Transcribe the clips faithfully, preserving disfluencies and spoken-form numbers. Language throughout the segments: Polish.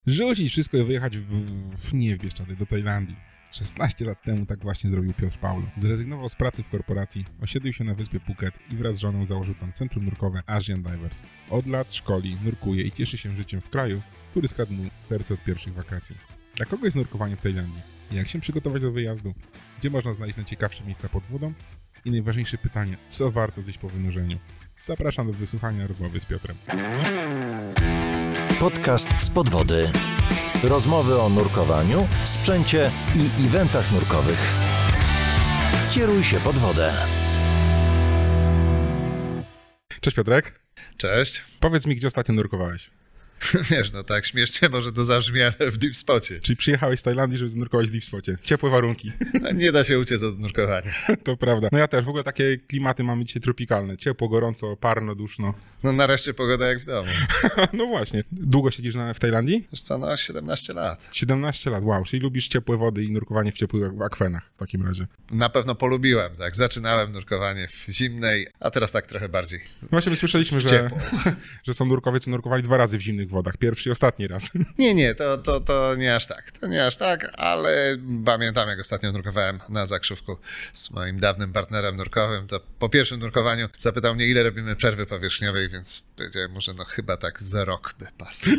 Rzucić wszystko i wyjechać w, w, nie w Bieszczady, do Tajlandii. szesnaście lat temu tak właśnie zrobił Piotr Paulo. Zrezygnował z pracy w korporacji, osiedlił się na wyspie Phuket i wraz z żoną założył tam centrum nurkowe Asian Divers. Od lat szkoli, nurkuje i cieszy się życiem w kraju, który skradł mu serce od pierwszych wakacji. Dla kogo jest nurkowanie w Tajlandii? Jak się przygotować do wyjazdu? Gdzie można znaleźć najciekawsze miejsca pod wodą? I najważniejsze pytanie, co warto zjeść po wynurzeniu? Zapraszam do wysłuchania rozmowy z Piotrem. Podcast z podwody. Rozmowy o nurkowaniu, sprzęcie i eventach nurkowych. Kieruj się pod wodę. Cześć Piotrek. Cześć. Powiedz mi, gdzie ostatnio nurkowałeś? Wiesz, no tak śmiesznie może to zabrzmi, ale w Deep Spocie. Czyli przyjechałeś z Tajlandii, żeby znurkować w Deep Spocie. Ciepłe warunki. No, nie da się uciec od nurkowania. To prawda. No ja też. W ogóle takie klimaty mamy dzisiaj tropikalne. Ciepło, gorąco, parno, duszno. No nareszcie pogoda jak w domu. No właśnie. Długo siedzisz na, w Tajlandii? Wiesz co, no siedemnaście lat. siedemnaście lat, wow. Czyli lubisz ciepłe wody i nurkowanie w ciepłych akwenach w takim razie. Na pewno polubiłem, tak. Zaczynałem nurkowanie w zimnej, a teraz tak trochę bardziej. Właśnie my słyszeliśmy, że, że są nurkowie, co nurkowali dwa razy w zimnych wodach. Pierwszy i ostatni raz. Nie, nie, to, to, to nie aż tak. To nie aż tak, ale pamiętam, jak ostatnio nurkowałem na Zakrzówku z moim dawnym partnerem nurkowym, to po pierwszym nurkowaniu zapytał mnie, ile robimy przerwy powierzchniowej, więc powiedziałem mu, że no chyba tak za rok by pasło.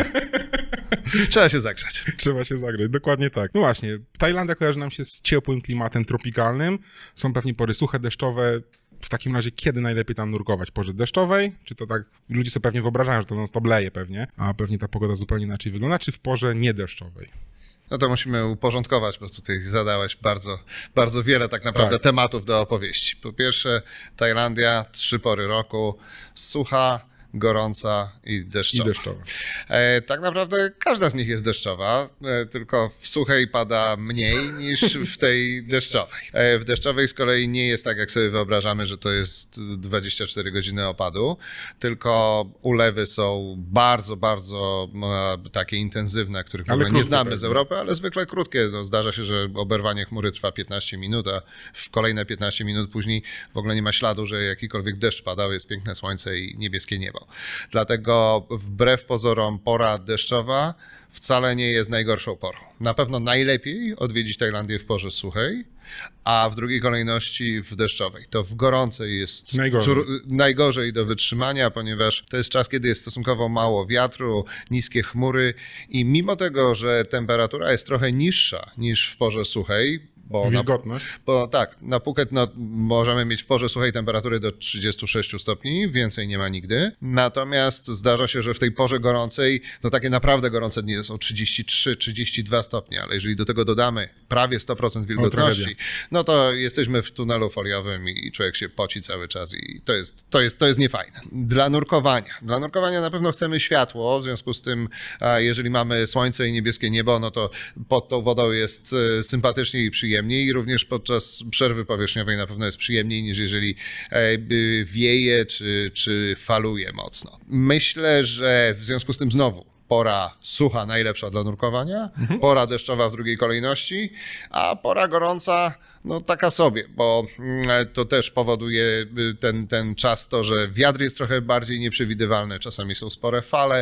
Trzeba się zagrzać. Trzeba się zagrzać, dokładnie tak. No właśnie, Tajlandia kojarzy nam się z ciepłym klimatem tropikalnym. Są pewnie pory suche, deszczowe. W takim razie kiedy najlepiej tam nurkować? Porze deszczowej? Czy to tak, ludzie sobie pewnie wyobrażają, że to non-stop leje pewnie, a pewnie ta pogoda zupełnie inaczej wygląda, czy w porze niedeszczowej? No to musimy uporządkować, bo tutaj zadałeś bardzo, bardzo wiele tak naprawdę tak. tematów do opowieści. Po pierwsze, Tajlandia, trzy pory roku, sucha, gorąca i deszczowa. I deszczowa. E, tak naprawdę każda z nich jest deszczowa, e, tylko w suchej pada mniej niż w tej deszczowej. E, w deszczowej z kolei nie jest tak, jak sobie wyobrażamy, że to jest dwadzieścia cztery godziny opadu, tylko ulewy są bardzo, bardzo e, takie intensywne, których w ogóle nie znamy z Europy, ale zwykle krótkie. No, zdarza się, że oberwanie chmury trwa piętnaście minut, a w kolejne piętnaście minut później w ogóle nie ma śladu, że jakikolwiek deszcz padał, jest piękne słońce i niebieskie niebo. Dlatego wbrew pozorom pora deszczowa wcale nie jest najgorszą porą. Na pewno najlepiej odwiedzić Tajlandię w porze suchej, a w drugiej kolejności w deszczowej. To w gorącej jest najgorzej. najgorzej do wytrzymania, ponieważ to jest czas, kiedy jest stosunkowo mało wiatru, niskie chmury i mimo tego, że temperatura jest trochę niższa niż w porze suchej, Bo wilgotność? Na, bo tak, na Phuket no, możemy mieć w porze suchej temperatury do trzydziestu sześciu stopni, więcej nie ma nigdy. Natomiast zdarza się, że w tej porze gorącej, no takie naprawdę gorące dni są trzydzieści trzy trzydzieści dwa stopnie, ale jeżeli do tego dodamy prawie sto procent wilgotności, no to jesteśmy w tunelu foliowym i człowiek się poci cały czas i to jest, to jest, to jest niefajne. Dla nurkowania. Dla nurkowania na pewno chcemy światło, w związku z tym, jeżeli mamy słońce i niebieskie niebo, no to pod tą wodą jest sympatycznie i przyjemnie. I również podczas przerwy powierzchniowej na pewno jest przyjemniej niż jeżeli wieje czy, czy faluje mocno. Myślę, że w związku z tym znowu pora sucha najlepsza dla nurkowania, mhm. pora deszczowa w drugiej kolejności, a pora gorąca no taka sobie, bo to też powoduje ten, ten czas to, że wiatr jest trochę bardziej nieprzewidywalny, czasami są spore fale,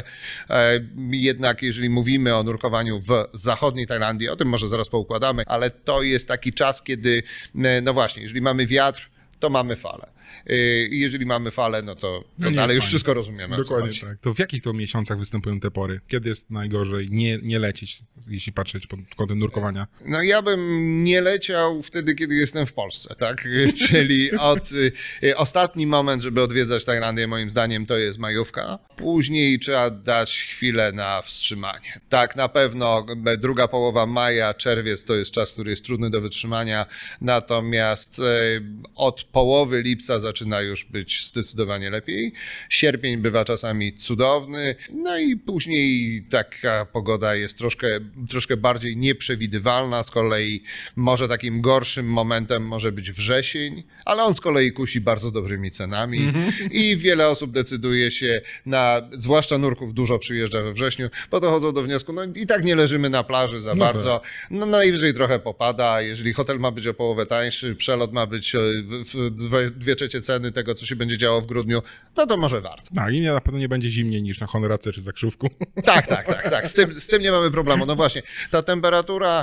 jednak jeżeli mówimy o nurkowaniu w zachodniej Tajlandii, o tym może zaraz poukładamy, ale to jest taki czas, kiedy no właśnie, jeżeli mamy wiatr, to mamy falę. I jeżeli mamy falę, no to, to no dalej już fajnie. Wszystko rozumiemy. Dokładnie tak. To w jakich to miesiącach występują te pory? Kiedy jest najgorzej nie, nie lecieć, jeśli patrzeć pod kątem nurkowania? No ja bym nie leciał wtedy, kiedy jestem w Polsce, tak? Czyli od, ostatni moment, żeby odwiedzać Tajlandię, moim zdaniem, to jest majówka. Później trzeba dać chwilę na wstrzymanie. Tak, na pewno druga połowa maja, czerwiec to jest czas, który jest trudny do wytrzymania, natomiast od połowy lipca zaczyna już być zdecydowanie lepiej. Sierpień bywa czasami cudowny, no i później taka pogoda jest troszkę, troszkę bardziej nieprzewidywalna. Z kolei może takim gorszym momentem może być wrzesień, ale on z kolei kusi bardzo dobrymi cenami mm-hmm. i wiele osób decyduje się na, zwłaszcza nurków dużo przyjeżdża we wrześniu, bo dochodzą do wniosku, no i tak nie leżymy na plaży za no bardzo, tak. no najwyżej trochę popada, jeżeli hotel ma być o połowę tańszy, przelot ma być w dwie trzecie trzecie ceny tego, co się będzie działo w grudniu, no to może warto. Tak, i na pewno nie będzie zimniej niż na Honorace czy Zakrzówku. Tak, tak, tak, tak. Z tym, z tym nie mamy problemu. No właśnie, ta temperatura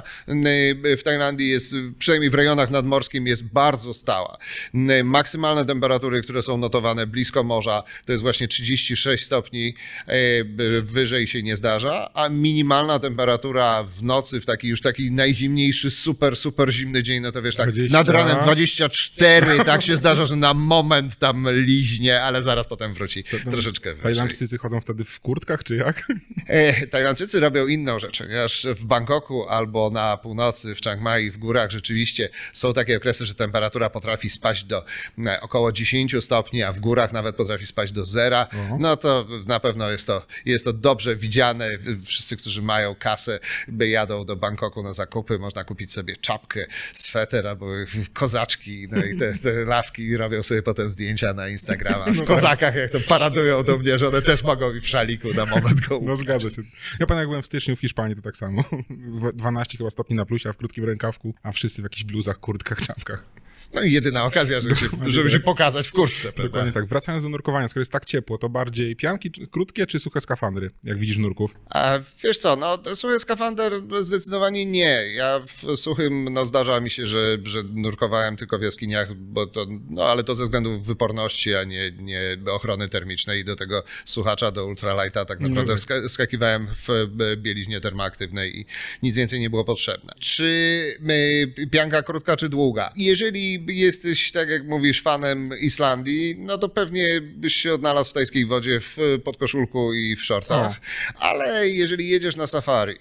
w Tajlandii jest, przynajmniej w rejonach nadmorskim, jest bardzo stała. Maksymalne temperatury, które są notowane blisko morza, to jest właśnie trzydzieści sześć stopni, wyżej się nie zdarza, a minimalna temperatura w nocy, w taki już taki najzimniejszy, super, super zimny dzień, no to wiesz, tak dwadzieścia nad ranem dwadzieścia cztery, tak się zdarza, że na moment tam liźnie, ale zaraz potem wróci troszeczkę wyżej. Tajlandczycy chodzą wtedy w kurtkach, czy jak? E, Tajlandczycy robią inną rzecz, ponieważ w Bangkoku albo na północy, w Chiang Mai, w górach rzeczywiście są takie okresy, że temperatura potrafi spaść do e, około dziesięć stopni, a w górach nawet potrafi spaść do zera. Oho. No to na pewno jest to, jest to dobrze widziane. Wszyscy, którzy mają kasę, by jadą do Bangkoku na zakupy, można kupić sobie czapkę, sweter albo kozaczki, no i te, te laski robią sobie potem zdjęcia na Instagrama w kozakach, jak to paradują do mnie, że one też mogą mi w szaliku na moment go No zgadza się. Ja pamiętam, jak byłem w styczniu w Hiszpanii, to tak samo. dwanaście chyba stopni na plusie, a w krótkim rękawku, a wszyscy w jakichś bluzach, kurtkach, czapkach. No i jedyna okazja, żeby się, żeby się pokazać w kurtce. Dokładnie Prawda? tak. Wracając do nurkowania, skoro jest tak ciepło, to bardziej pianki krótkie czy suche skafandry, jak widzisz nurków? A wiesz co, no suchy skafander zdecydowanie nie. Ja w suchym, no zdarza mi się, że, że nurkowałem tylko w jaskiniach, bo to, no ale to ze względu wyporności, a nie, nie ochrony termicznej i do tego słuchacza, do ultralighta tak naprawdę wska- skakiwałem w bieliźnie termoaktywnej i nic więcej nie było potrzebne. Czy y, pianka krótka czy długa? Jeżeli jesteś, tak jak mówisz, fanem Islandii, no to pewnie byś się odnalazł w tajskiej wodzie w podkoszulku i w shortach, o. Ale jeżeli jedziesz na safari,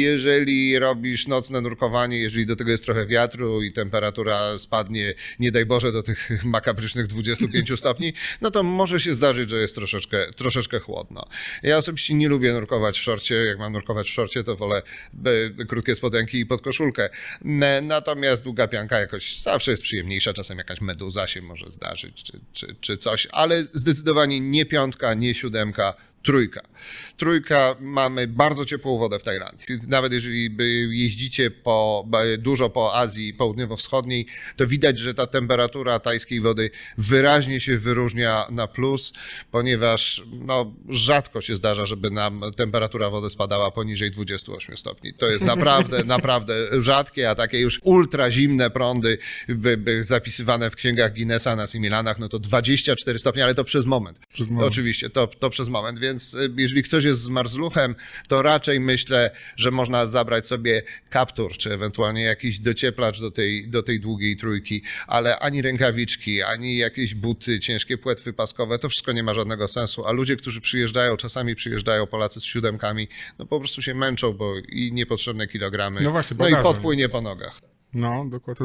jeżeli robisz nocne nurkowanie, jeżeli do tego jest trochę wiatru i temperatura spadnie, nie daj Boże, do tych makabrycznych dwudziestu pięciu stopni, no to może się zdarzyć, że jest troszeczkę, troszeczkę chłodno. Ja osobiście nie lubię nurkować w szorcie, jak mam nurkować w szorcie, to wolę krótkie spodenki i podkoszulkę. Natomiast długa pianka jakoś zawsze jest przyjemniejsza. Czasem jakaś meduza się może zdarzyć, czy, czy, czy coś, ale zdecydowanie nie piątka, nie siódemka, trójka. Trójka, mamy bardzo ciepłą wodę w Tajlandii. Nawet jeżeli jeździcie po, dużo po Azji Południowo-Wschodniej, to widać, że ta temperatura tajskiej wody wyraźnie się wyróżnia na plus, ponieważ no, rzadko się zdarza, żeby nam temperatura wody spadała poniżej dwudziestu ośmiu stopni. To jest naprawdę, naprawdę rzadkie, a takie już ultra zimne prądy by, by zapisywane w księgach Guinnessa na Similanach, no to dwadzieścia cztery stopnie, ale to przez moment. Przez moment. Oczywiście, to, to przez moment, więc jeżeli ktoś jest z marzluchem, to raczej myślę, że można zabrać sobie kaptur, czy ewentualnie jakiś docieplacz do tej, do tej długiej trójki, ale ani rękawiczki, ani jakieś buty, ciężkie płetwy paskowe, to wszystko nie ma żadnego sensu, a ludzie, którzy przyjeżdżają, czasami przyjeżdżają Polacy z siódemkami, no po prostu się męczą, bo i niepotrzebne kilogramy, No właśnie, no i bagażem. podpłynie po nogach. No, dokładnie.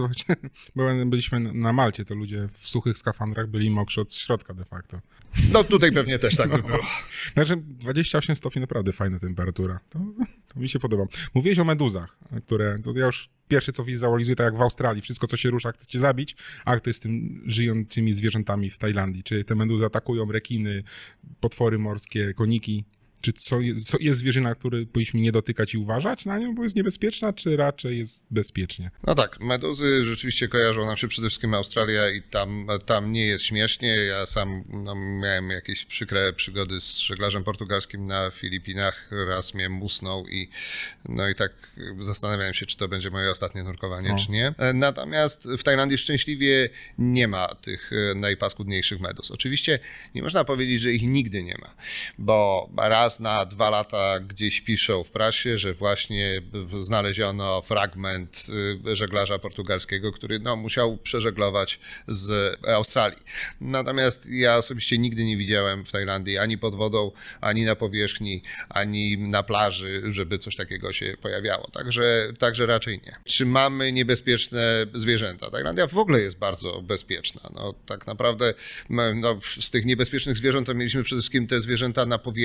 Bo byliśmy na Malcie, to ludzie w suchych skafandrach byli mokrzy od środka de facto. No tutaj pewnie też tak by było. Znaczy dwadzieścia osiem stopni naprawdę fajna temperatura. To, to mi się podoba. Mówiłeś o meduzach, które to ja już pierwsze co wizualizuję, tak jak w Australii, wszystko co się rusza chce cię zabić, a to jest z tym żyjącymi zwierzętami w Tajlandii. Czy te meduzy atakują rekiny, potwory morskie, koniki? Czy co jest, co jest zwierzyna, której powinniśmy nie dotykać i uważać na nią, bo jest niebezpieczna, czy raczej jest bezpiecznie? No tak, meduzy rzeczywiście kojarzą nam się przede wszystkim Australia i tam, tam nie jest śmiesznie. Ja sam no, miałem jakieś przykre przygody z żeglarzem portugalskim na Filipinach. Raz mnie musnął i no i tak zastanawiałem się, czy to będzie moje ostatnie nurkowanie, o. czy nie. Natomiast w Tajlandii szczęśliwie nie ma tych najpaskudniejszych meduz. Oczywiście nie można powiedzieć, że ich nigdy nie ma, bo raz na dwa lata gdzieś piszą w prasie, że właśnie znaleziono fragment żeglarza portugalskiego, który no, musiał przeżeglować z Australii. Natomiast ja osobiście nigdy nie widziałem w Tajlandii ani pod wodą, ani na powierzchni, ani na plaży, żeby coś takiego się pojawiało. Także, także raczej nie. Czy mamy niebezpieczne zwierzęta? Tajlandia w ogóle jest bardzo bezpieczna. No, tak naprawdę no, z tych niebezpiecznych zwierząt to mieliśmy przede wszystkim te zwierzęta na powierzchni. Tak?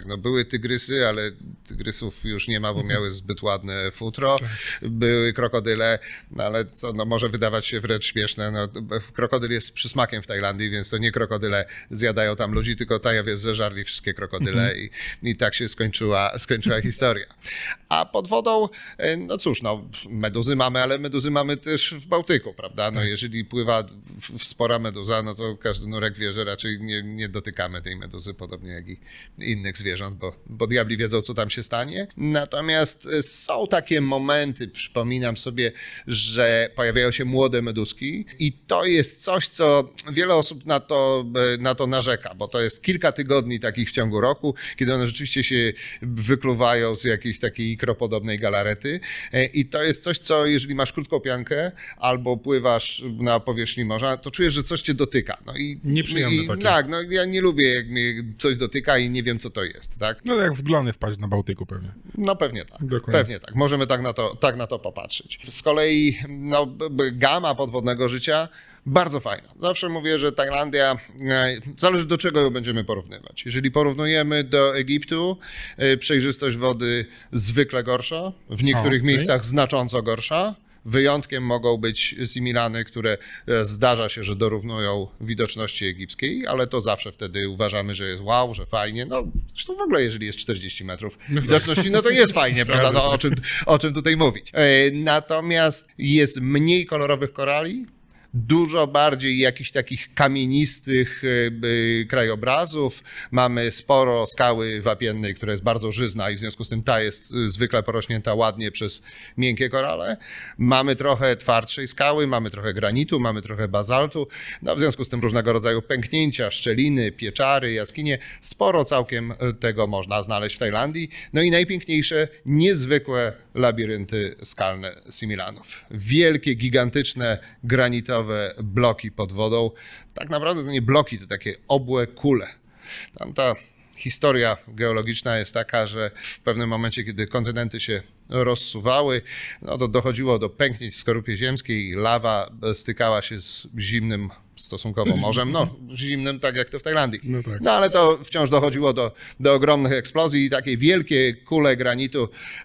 tak, no były tygrysy, ale tygrysów już nie ma, bo miały zbyt ładne futro. Były krokodyle, no ale to no, może wydawać się wręcz śmieszne. No, krokodyl jest przysmakiem w Tajlandii, więc to nie krokodyle zjadają tam ludzi, tylko Tajowie zeżarli wszystkie krokodyle i, i tak się skończyła, skończyła historia. A pod wodą, no cóż, no meduzy mamy, ale meduzy mamy też w Bałtyku, prawda? No jeżeli pływa spora meduza, no to każdy nurek wie, że raczej nie, nie dotykamy tej meduzy, podobnie jak i innych zwierząt, bo, bo diabli wiedzą, co tam się stanie. Natomiast są takie momenty, przypominam sobie, że pojawiają się młode meduski i to jest coś, co wiele osób na to, na to narzeka, bo to jest kilka tygodni takich w ciągu roku, kiedy one rzeczywiście się wykluwają z jakiejś takiej ikropodobnej galarety i to jest coś, co jeżeli masz krótką piankę albo pływasz na powierzchni morza, to czujesz, że coś cię dotyka. No i, Nieprzyjemne i, takie. Tak, no ja nie lubię, jak mnie coś dotyka i nie wiem, co to jest, tak? No jak w glony wpaść na Bałtyku pewnie. No pewnie tak, Dokładnie. pewnie tak. Możemy tak na to, tak na to popatrzeć. Z kolei no, gama podwodnego życia bardzo fajna. Zawsze mówię, że Tajlandia, zależy do czego ją będziemy porównywać. Jeżeli porównujemy do Egiptu, przejrzystość wody zwykle gorsza, w niektórych O, okay. miejscach znacząco gorsza. Wyjątkiem mogą być Similany, które zdarza się, że dorównują widoczności egipskiej, ale to zawsze wtedy uważamy, że jest wow, że fajnie. No zresztą w ogóle, jeżeli jest czterdzieści metrów widoczności, no to jest fajnie, prawda? No, o, czym, o czym tutaj mówić. Natomiast jest mniej kolorowych korali, dużo bardziej jakichś takich kamienistych y, krajobrazów. Mamy sporo skały wapiennej, która jest bardzo żyzna i w związku z tym ta jest zwykle porośnięta ładnie przez miękkie korale. Mamy trochę twardszej skały, mamy trochę granitu, mamy trochę bazaltu. No, w związku z tym różnego rodzaju pęknięcia, szczeliny, pieczary, jaskinie. Sporo całkiem tego można znaleźć w Tajlandii. No i najpiękniejsze, niezwykłe labirynty skalne Similanów. Wielkie, gigantyczne, granitowe bloki pod wodą. Tak naprawdę to nie bloki, to takie obłe kule. Tam ta historia geologiczna jest taka, że w pewnym momencie, kiedy kontynenty się rozsuwały, no to dochodziło do pęknięć w skorupie ziemskiej, lawa stykała się z zimnym stosunkowo morzem, no zimnym tak jak to w Tajlandii. No, tak. No ale to wciąż dochodziło do, do ogromnych eksplozji i takie wielkie kule granitu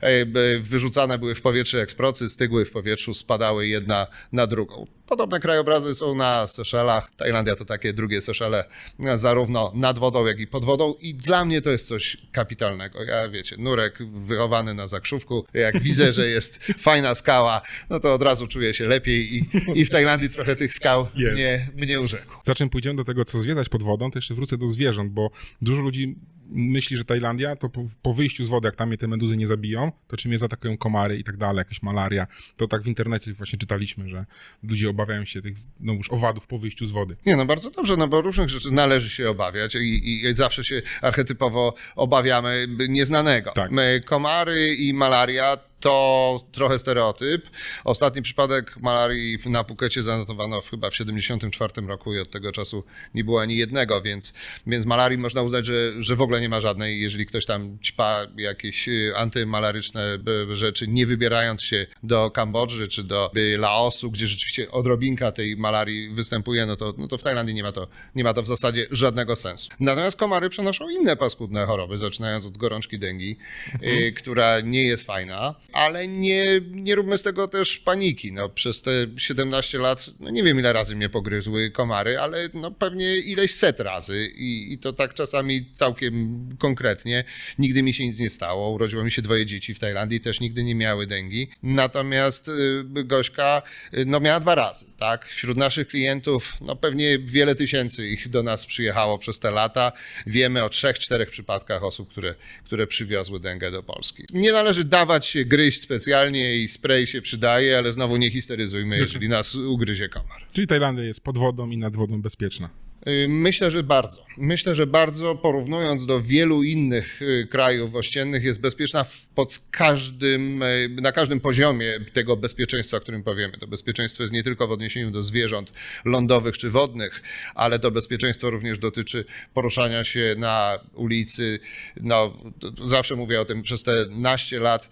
wyrzucane były w powietrze jak z procy, stygły w powietrzu, spadały jedna na drugą. Podobne krajobrazy są na Seszelach. Tajlandia to takie drugie Seszele, zarówno nad wodą, jak i pod wodą i dla mnie to jest coś kapitalnego. Ja wiecie, nurek wychowany na Zakrzówku, jak widzę, że jest fajna skała, no to od razu czuję się lepiej i, i w Tajlandii trochę tych skał mnie, mnie urzekło. Zaczem pójdziemy do tego, co zwiedzać pod wodą, to jeszcze wrócę do zwierząt, bo dużo ludzi myśli, że Tajlandia to po, po wyjściu z wody, jak tam je te meduzy nie zabiją, to czym je zaatakują komary i tak dalej, jakaś malaria. To tak w internecie właśnie czytaliśmy, że ludzie obawiają się tych no już owadów po wyjściu z wody. Nie, no bardzo dobrze, no bo różnych rzeczy należy się obawiać i, i, i zawsze się archetypowo obawiamy nieznanego. Tak. Komary i malaria to trochę stereotyp. Ostatni przypadek malarii na Phukecie zanotowano chyba w siedemdziesiątym czwartym roku i od tego czasu nie było ani jednego, więc, więc malarii można uznać, że, że w ogóle nie ma żadnej. Jeżeli ktoś tam ćpa jakieś antymalaryczne rzeczy, nie wybierając się do Kambodży czy do Laosu, gdzie rzeczywiście odrobinka tej malarii występuje, no to, no to w Tajlandii nie ma to, nie ma to w zasadzie żadnego sensu. Natomiast komary przenoszą inne paskudne choroby, zaczynając od gorączki dengi, mhm. y, która nie jest fajna. Ale nie, nie róbmy z tego też paniki. No, przez te siedemnaście lat, no nie wiem ile razy mnie pogryzły komary, ale no pewnie ileś set razy i, i to tak czasami całkiem konkretnie. Nigdy mi się nic nie stało. Urodziło mi się dwoje dzieci w Tajlandii, też nigdy nie miały dengi. Natomiast y, Gośka y, no miała dwa razy. Tak? Wśród naszych klientów no pewnie wiele tysięcy ich do nas przyjechało przez te lata. Wiemy o trzech, czterech przypadkach osób, które, które przywiozły dengę do Polski. Nie należy dawać się gryźć specjalnie i spray się przydaje, ale znowu nie histeryzujmy, jeżeli nas ugryzie komar. Czyli Tajlandia jest pod wodą i nad wodą bezpieczna. Myślę, że bardzo. Myślę, że bardzo, porównując do wielu innych krajów ościennych, jest bezpieczna pod każdym, na każdym poziomie tego bezpieczeństwa, o którym powiemy. To bezpieczeństwo jest nie tylko w odniesieniu do zwierząt lądowych czy wodnych, ale to bezpieczeństwo również dotyczy poruszania się na ulicy. No, zawsze mówię o tym przez te naście lat.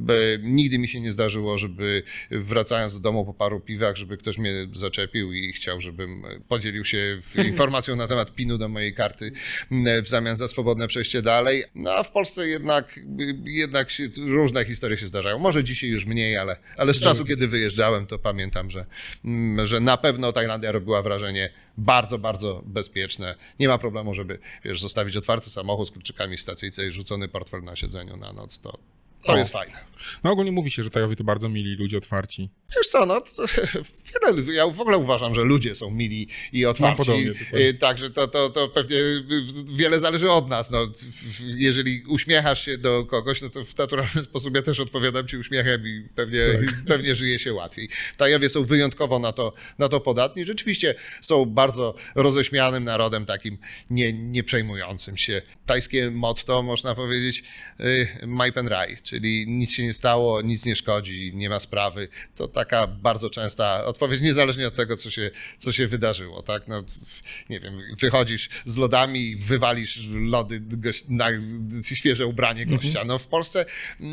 Nigdy mi się nie zdarzyło, żeby wracając do domu po paru piwach, żeby ktoś mnie zaczepił i chciał, żebym podzielił się w informacjach informacją na temat pinu do mojej karty w zamian za swobodne przejście dalej. No a w Polsce jednak, jednak się, różne historie się zdarzają. Może dzisiaj już mniej, ale, ale z czasu, kiedy wyjeżdżałem, to pamiętam, że, że na pewno Tajlandia robiła wrażenie bardzo, bardzo bezpieczne. Nie ma problemu, żeby, wiesz, zostawić otwarty samochód z kluczykami w stacyjce i rzucony portfel na siedzeniu na noc. To, to o. jest fajne. No ogólnie mówi się, że Tajowie to bardzo mili ludzie, otwarci. Wiesz co, no to, wiele, ja w ogóle uważam, że ludzie są mili i otwarci, no, podobnie, także to, to, to pewnie wiele zależy od nas. No, jeżeli uśmiechasz się do kogoś, no to w naturalny sposób ja też odpowiadam ci uśmiechem i pewnie, tak. pewnie żyje się łatwiej. Tajowie są wyjątkowo na to, na to podatni. Rzeczywiście są bardzo roześmianym narodem, takim nie, nie przejmującym się. Tajskie motto, można powiedzieć, Mai Pen Rai, czyli nic się nie stało, nic nie szkodzi, nie ma sprawy. To taka bardzo częsta odpowiedź, niezależnie od tego, co się, co się wydarzyło, tak? No, nie wiem, wychodzisz z lodami, wywalisz lody na świeże ubranie gościa. No w Polsce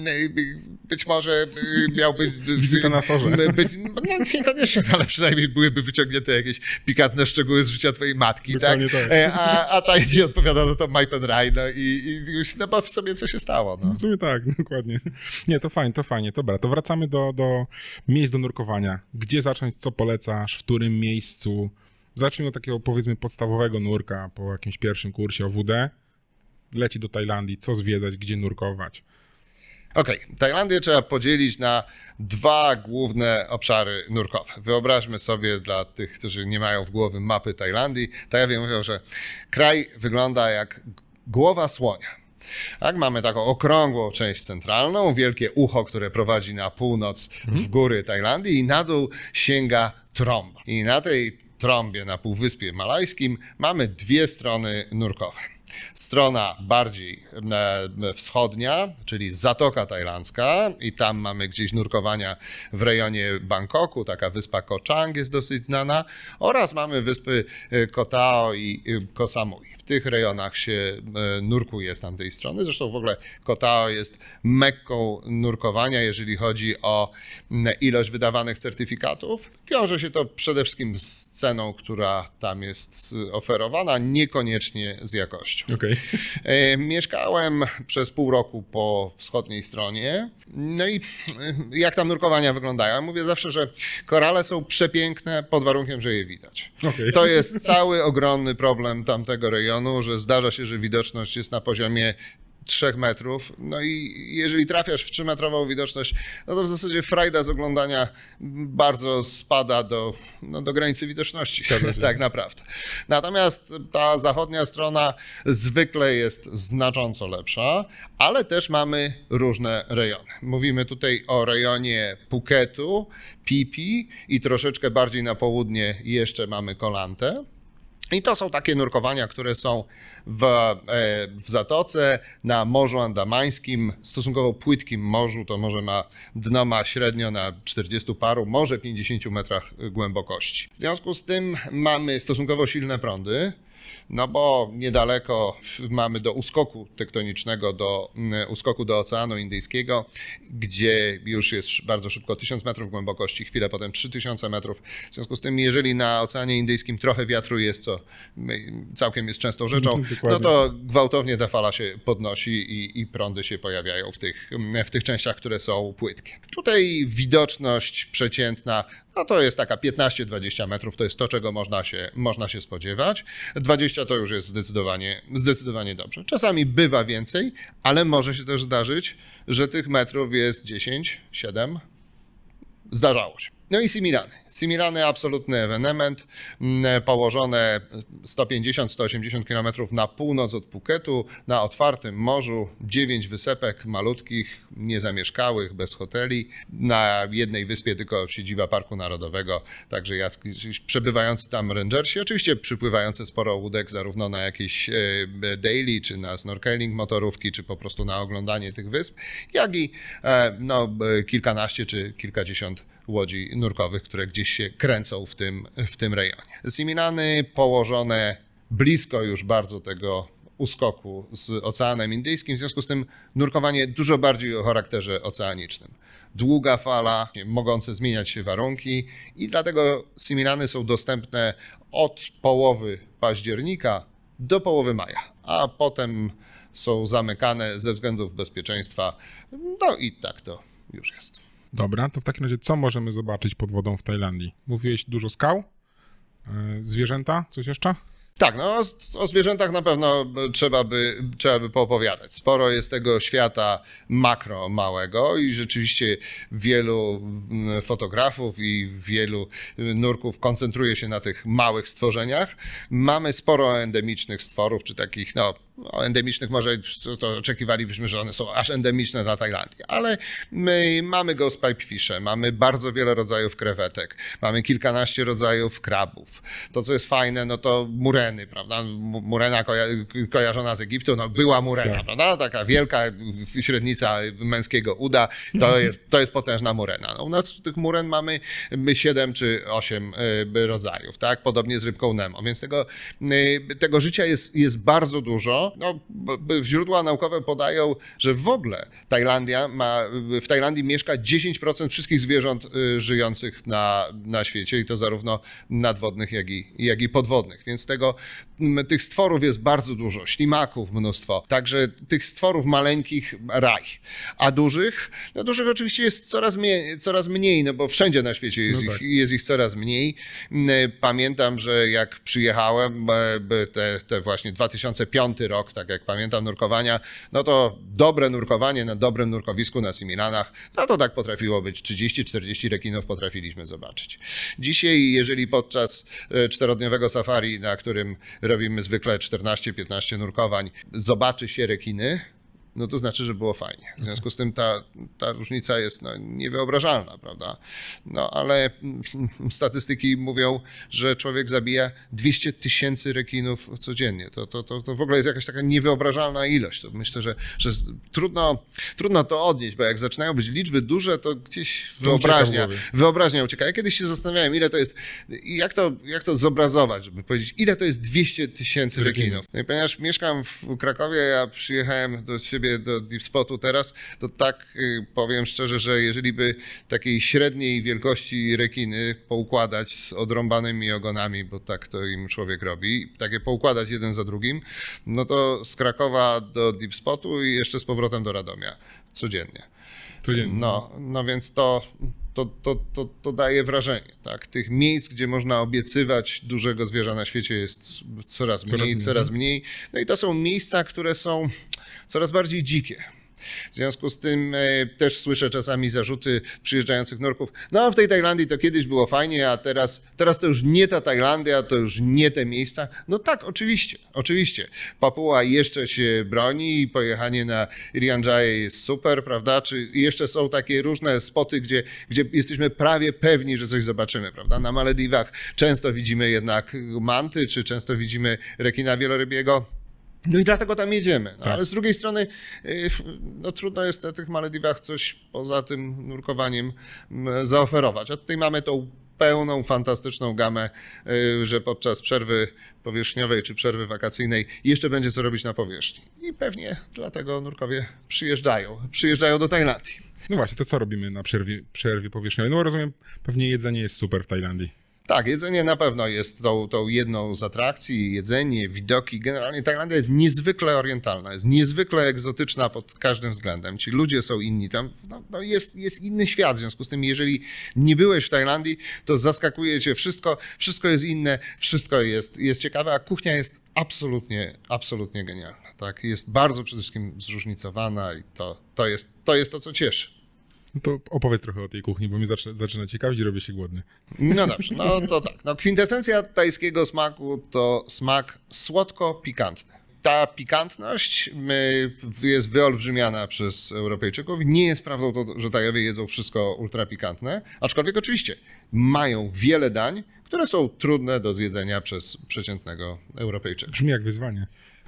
być może miałby... Wizyta na sorze. Być, no niekoniecznie, ale przynajmniej byłyby wyciągnięte jakieś pikantne szczegóły z życia twojej matki, tak? tak? A, a ta nie odpowiada na to Mai Pen Rai, no i, i już no bo w sobie co się stało. No. W sumie tak, dokładnie. Nie, to fajnie, to fajnie. Dobra, to wracamy do, do miejsc do nurkowania. Gdzie zacząć, co polecasz, w którym miejscu? Zacznij od takiego, powiedzmy, podstawowego nurka po jakimś pierwszym kursie O W D. Leci do Tajlandii, co zwiedzać, gdzie nurkować. Okej, okay. Tajlandię trzeba podzielić na dwa główne obszary nurkowe. Wyobraźmy sobie dla tych, którzy nie mają w głowie mapy Tajlandii, Tajowie mówią, że kraj wygląda jak głowa słonia. Tak, mamy taką okrągłą część centralną, wielkie ucho, które prowadzi na północ w góry Tajlandii i na dół sięga trąba. I na tej trąbie na Półwyspie Malajskim mamy dwie strony nurkowe. Strona bardziej wschodnia, czyli Zatoka Tajlandzka i tam mamy gdzieś nurkowania w rejonie Bangkoku, taka wyspa Koh Chang jest dosyć znana, oraz mamy wyspy Koh Tao i Koh Samui. W tych rejonach się nurkuje z tamtej strony. Zresztą w ogóle Koh Tao jest mekką nurkowania, jeżeli chodzi o ilość wydawanych certyfikatów. Wiąże się to przede wszystkim z ceną, która tam jest oferowana, niekoniecznie z jakością. Okay. Mieszkałem przez pół roku po wschodniej stronie. No i jak tam nurkowania wyglądają? Ja mówię zawsze, że korale są przepiękne pod warunkiem, że je widać. Okay. To jest cały ogromny problem tamtego rejonu, że zdarza się, że widoczność jest na poziomie trzech metrów, no i jeżeli trafiasz w trzymetrową widoczność, no to w zasadzie frajda z oglądania bardzo spada do, no do granicy widoczności, tak naprawdę. Natomiast ta zachodnia strona zwykle jest znacząco lepsza, ale też mamy różne rejony. Mówimy tutaj o rejonie Phuketu, Phi Phi i troszeczkę bardziej na południe jeszcze mamy Koh Lanta. I to są takie nurkowania, które są w, w Zatoce, na Morzu Andamańskim, stosunkowo płytkim morzu. To morze ma dno ma średnio na czterdziestu paru, może pięćdziesięciu metrach głębokości. W związku z tym mamy stosunkowo silne prądy. No bo niedaleko mamy do uskoku tektonicznego, do uskoku do Oceanu Indyjskiego, gdzie już jest bardzo szybko tysiąc metrów głębokości, chwilę potem trzy tysiące metrów. W związku z tym, jeżeli na Oceanie Indyjskim trochę wiatru jest, co całkiem jest częstą rzeczą, no to gwałtownie ta fala się podnosi i, i prądy się pojawiają w tych, w tych częściach, które są płytkie. Tutaj widoczność przeciętna, no to jest taka piętnaście dwadzieścia metrów, to jest to, czego można się, można się spodziewać. dwadzieścia to już jest zdecydowanie, zdecydowanie dobrze. Czasami bywa więcej, ale może się też zdarzyć, że tych metrów jest dziesięć, siedem. Zdarzało się. No i Similany. Similany absolutny ewenement, położone sto pięćdziesiąt do stu osiemdziesięciu kilometrów na północ od Phuketu, na otwartym morzu, dziewięć wysepek malutkich, niezamieszkałych, bez hoteli. Na jednej wyspie tylko siedziba Parku Narodowego, także jacyś przebywający tam rangersi, oczywiście przypływające sporo łódek zarówno na jakieś daily, czy na snorkeling motorówki, czy po prostu na oglądanie tych wysp, jak i no, kilkanaście czy kilkadziesiąt łodzi nurkowych, które gdzieś się kręcą w tym, w tym rejonie. Similany położone blisko już bardzo tego uskoku z Oceanem Indyjskim, w związku z tym nurkowanie dużo bardziej o charakterze oceanicznym. Długa fala, mogące zmieniać się warunki i dlatego similany są dostępne od połowy października do połowy maja, a potem są zamykane ze względów bezpieczeństwa. No i tak to już jest. Dobra, to w takim razie co możemy zobaczyć pod wodą w Tajlandii? Mówiłeś dużo skał, zwierzęta, coś jeszcze? Tak, no o zwierzętach na pewno trzeba by, trzeba by poopowiadać. Sporo jest tego świata makro małego i rzeczywiście wielu fotografów i wielu nurków koncentruje się na tych małych stworzeniach. Mamy sporo endemicznych stworów, czy takich, no, no endemicznych może to oczekiwalibyśmy, że one są aż endemiczne dla Tajlandii, ale my mamy ghost pipefisze, mamy bardzo wiele rodzajów krewetek, mamy kilkanaście rodzajów krabów. To, co jest fajne, no to mureny, prawda? Murena koja- kojarzona z Egiptu, no była murena, tak. Prawda? Taka wielka średnica męskiego uda, to jest, to jest potężna murena. No, u nas tych muren mamy siedem czy osiem rodzajów, tak? Podobnie z rybką Nemo, więc tego, tego życia jest, jest bardzo dużo. No, źródła naukowe podają, że w ogóle Tajlandia ma, w Tajlandii mieszka dziesięć procent wszystkich zwierząt żyjących na, na świecie i to zarówno nadwodnych, jak i, jak i podwodnych, więc tego, tych stworów jest bardzo dużo, ślimaków mnóstwo, także tych stworów maleńkich raj, a dużych, no dużych oczywiście jest coraz mniej, coraz mniej, no bo wszędzie na świecie jest, no tak. ich, jest ich coraz mniej. Pamiętam, że jak przyjechałem, te, te właśnie dwa tysiące piąty rok, tak jak pamiętam nurkowania, no to dobre nurkowanie na dobrym nurkowisku na Similanach, no to tak potrafiło być, trzydzieści czterdzieści rekinów potrafiliśmy zobaczyć. Dzisiaj, jeżeli podczas czterodniowego safari, na którym robimy zwykle czternaście piętnaście nurkowań, zobaczy się rekiny, no to znaczy, że było fajnie. W związku z tym ta, ta różnica jest no, niewyobrażalna, prawda? No ale statystyki mówią, że człowiek zabija dwieście tysięcy rekinów codziennie. To, to, to, to w ogóle jest jakaś taka niewyobrażalna ilość. To myślę, że, że trudno, trudno to odnieść, bo jak zaczynają być liczby duże, to gdzieś wyobraźnia, wyobraźnia ucieka. Ja kiedyś się zastanawiałem, ile to jest, jak to, jak to zobrazować, żeby powiedzieć, ile to jest dwieście tysięcy rekinów. No i ponieważ mieszkam w Krakowie, ja przyjechałem do siebie do Deep Spotu teraz, to tak powiem szczerze, że jeżeli by takiej średniej wielkości rekiny poukładać z odrąbanymi ogonami, bo tak to im człowiek robi, takie poukładać jeden za drugim, no to z Krakowa do Deep Spotu i jeszcze z powrotem do Radomia codziennie. Codziennie. No, no więc to, to, to, to, to daje wrażenie. Tak? Tych miejsc, gdzie można obiecywać dużego zwierza na świecie jest coraz mniej, coraz mniej. Coraz mniej. No i to są miejsca, które są coraz bardziej dzikie. W związku z tym e, też słyszę czasami zarzuty przyjeżdżających nurków. No w tej Tajlandii to kiedyś było fajnie, a teraz, teraz to już nie ta Tajlandia, to już nie te miejsca. No tak, oczywiście, oczywiście. Papua jeszcze się broni i pojechanie na Irian Jaya jest super, prawda? Czy jeszcze są takie różne spoty, gdzie, gdzie jesteśmy prawie pewni, że coś zobaczymy, prawda? Na Malediwach często widzimy jednak manty, czy często widzimy rekina wielorybiego. No i dlatego tam jedziemy. No, tak. Ale z drugiej strony no, trudno jest na tych Malediwach coś poza tym nurkowaniem zaoferować. A tutaj mamy tą pełną, fantastyczną gamę, że podczas przerwy powierzchniowej czy przerwy wakacyjnej jeszcze będzie co robić na powierzchni. I pewnie dlatego nurkowie przyjeżdżają, przyjeżdżają do Tajlandii. No właśnie, to co robimy na przerwie, przerwie powierzchniowej? No bo rozumiem, pewnie jedzenie jest super w Tajlandii. Tak, jedzenie na pewno jest tą, tą jedną z atrakcji, jedzenie, widoki. Generalnie Tajlandia jest niezwykle orientalna, jest niezwykle egzotyczna pod każdym względem. Ci ludzie są inni, tam no, no jest, jest inny świat, w związku z tym jeżeli nie byłeś w Tajlandii, to zaskakuje cię wszystko, wszystko jest inne, wszystko jest, jest ciekawe, a kuchnia jest absolutnie, absolutnie genialna. Tak? Jest bardzo przede wszystkim zróżnicowana i to, to, jest, to jest to, co cieszy. No to opowiedz trochę o tej kuchni, bo mnie zaczyna, zaczyna ciekawić i robię się głodny. No dobrze, no to tak. No, kwintesencja tajskiego smaku to smak słodko-pikantny. Ta pikantność jest wyolbrzymiana przez Europejczyków. Nie jest prawdą to, że Tajowie jedzą wszystko ultra pikantne, aczkolwiek oczywiście mają wiele dań, które są trudne do zjedzenia przez przeciętnego Europejczyka. Brzmi jak wyzwanie.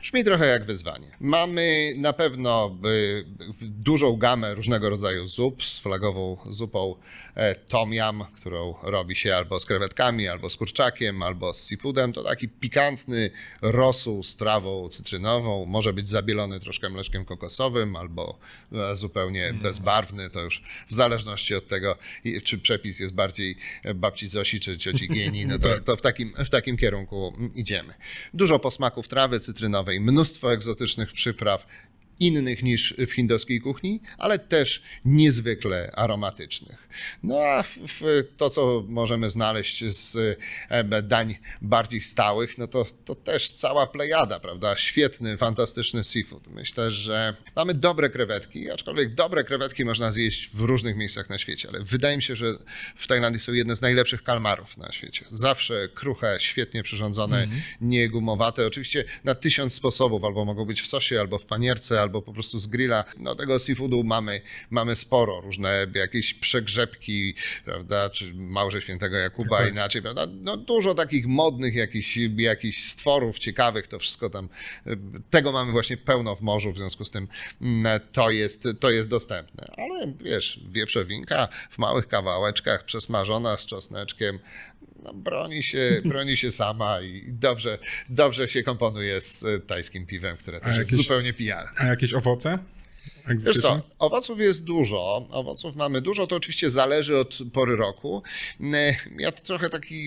Brzmi trochę jak wyzwanie. Mamy na pewno y, dużą gamę różnego rodzaju zup z flagową zupą e, tom yum, którą robi się albo z krewetkami, albo z kurczakiem, albo z seafoodem. To taki pikantny rosół z trawą cytrynową. Może być zabielony troszkę mleczkiem kokosowym, albo e, zupełnie mm. bezbarwny. To już w zależności od tego, czy przepis jest bardziej babci Zosi, czy cioci Gieni, no to, to w, takim, w takim kierunku idziemy. Dużo posmaków trawy cytrynowej, mnóstwo egzotycznych przypraw, innych niż w hindowskiej kuchni, ale też niezwykle aromatycznych. No a w, w to, co możemy znaleźć z dań bardziej stałych, no to, to też cała plejada, prawda? Świetny, fantastyczny seafood. Myślę, że mamy dobre krewetki, aczkolwiek dobre krewetki można zjeść w różnych miejscach na świecie, ale wydaje mi się, że w Tajlandii są jedne z najlepszych kalmarów na świecie. Zawsze kruche, świetnie przyrządzone, mm. niegumowate. Oczywiście na tysiąc sposobów, albo mogą być w sosie, albo w panierce, albo po prostu z grilla. No tego seafoodu mamy, mamy sporo, różne jakieś przegrzebki, prawda, czy Małże Świętego Jakuba tak. inaczej, prawda, no dużo takich modnych jakichś, jakichś stworów ciekawych, to wszystko tam, tego mamy właśnie pełno w morzu, w związku z tym to jest, to jest dostępne, ale wiesz, wieprzowinka w małych kawałeczkach, przesmażona z czosneczkiem, no, broni się, broni się sama i dobrze, dobrze się komponuje z tajskim piwem, które też jakieś, jest zupełnie pijalne. A jakieś owoce? Wiesz co, owoców jest dużo, owoców mamy dużo, to oczywiście zależy od pory roku. Ja trochę taki,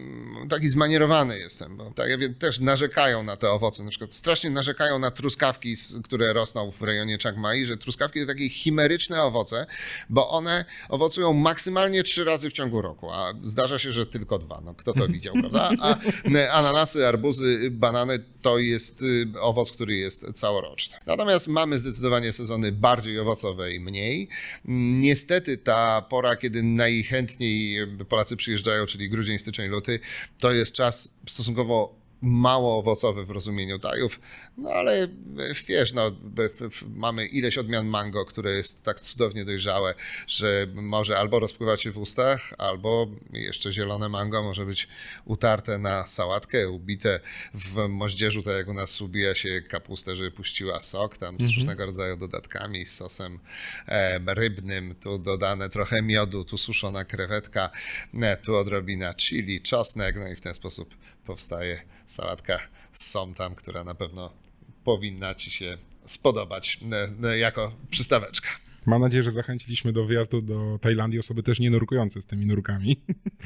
taki zmanierowany jestem, bo tak, ja wiem, też narzekają na te owoce, na przykład strasznie narzekają na truskawki, które rosną w rejonie Chiang Mai, że truskawki to takie chimeryczne owoce, bo one owocują maksymalnie trzy razy w ciągu roku, a zdarza się, że tylko dwa, no kto to widział, prawda? A ananasy, arbuzy, banany to jest owoc, który jest całoroczny. Natomiast mamy zdecydowanie sezony bardziej owocowe i mniej. Niestety ta pora, kiedy najchętniej Polacy przyjeżdżają, czyli grudzień, styczeń, luty, to jest czas stosunkowo mało owocowy w rozumieniu Tajów, no ale wiesz, no, mamy ileś odmian mango, które jest tak cudownie dojrzałe, że może albo rozpływać się w ustach, albo jeszcze zielone mango może być utarte na sałatkę, ubite w moździerzu, tak jak u nas ubija się kapustę, żeby puściła sok, tam z mm-hmm. różnego rodzaju dodatkami, z sosem e, rybnym, tu dodane trochę miodu, tu suszona krewetka, e, tu odrobina chili, czosnek, no i w ten sposób powstaje sałatka z somtam, która na pewno powinna ci się spodobać jako przystaweczka. Mam nadzieję, że zachęciliśmy do wyjazdu do Tajlandii osoby też nie nurkujące z tymi nurkami.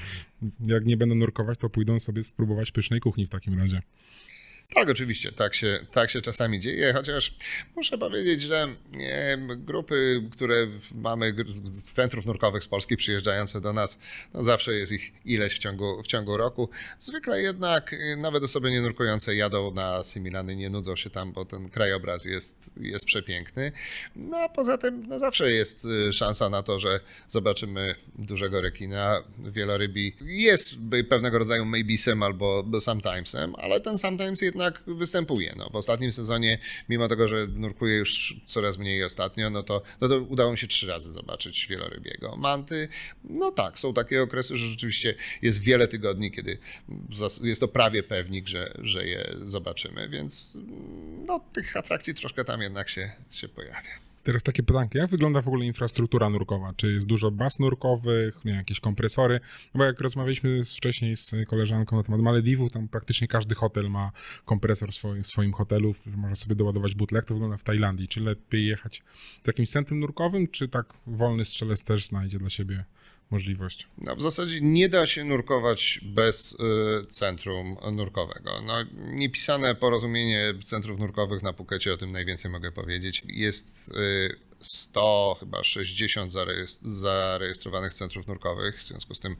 Jak nie będą nurkować, to pójdą sobie spróbować pysznej kuchni w takim razie. Tak, oczywiście, tak się, tak się czasami dzieje, chociaż muszę powiedzieć, że e, grupy, które mamy z centrów nurkowych z Polski przyjeżdżające do nas, no zawsze jest ich ileś w ciągu, w ciągu roku. Zwykle jednak nawet osoby nie nurkujące jadą na Similany, nie nudzą się tam, bo ten krajobraz jest, jest przepiękny. No a poza tym no zawsze jest szansa na to, że zobaczymy dużego rekina, wielorybi. Jest pewnego rodzaju maybesem albo sometimesem, ale ten sometimes jednak występuje. No, w ostatnim sezonie, mimo tego, że nurkuję już coraz mniej ostatnio, no to, no to udało mi się trzy razy zobaczyć wielorybiego. Manty, no tak, są takie okresy, że rzeczywiście jest wiele tygodni, kiedy jest to prawie pewnik, że, że je zobaczymy, więc no, tych atrakcji troszkę tam jednak się, się pojawia. Teraz takie pytanki, jak wygląda w ogóle infrastruktura nurkowa? Czy jest dużo baz nurkowych, nie, jakieś kompresory? No bo jak rozmawialiśmy wcześniej z koleżanką na temat Malediwów, tam praktycznie każdy hotel ma kompresor w swoim, w swoim hotelu, można sobie doładować butlę. Jak to wygląda w Tajlandii? Czy lepiej jechać w jakimś centrum nurkowym, czy tak wolny strzelec też znajdzie dla siebie możliwość? No, w zasadzie nie da się nurkować bez y, centrum nurkowego. No, niepisane porozumienie centrów nurkowych na Phukecie, o tym najwięcej mogę powiedzieć. Jest y, sto, chyba sześćdziesiąt zarejestrowanych centrów nurkowych. W związku z tym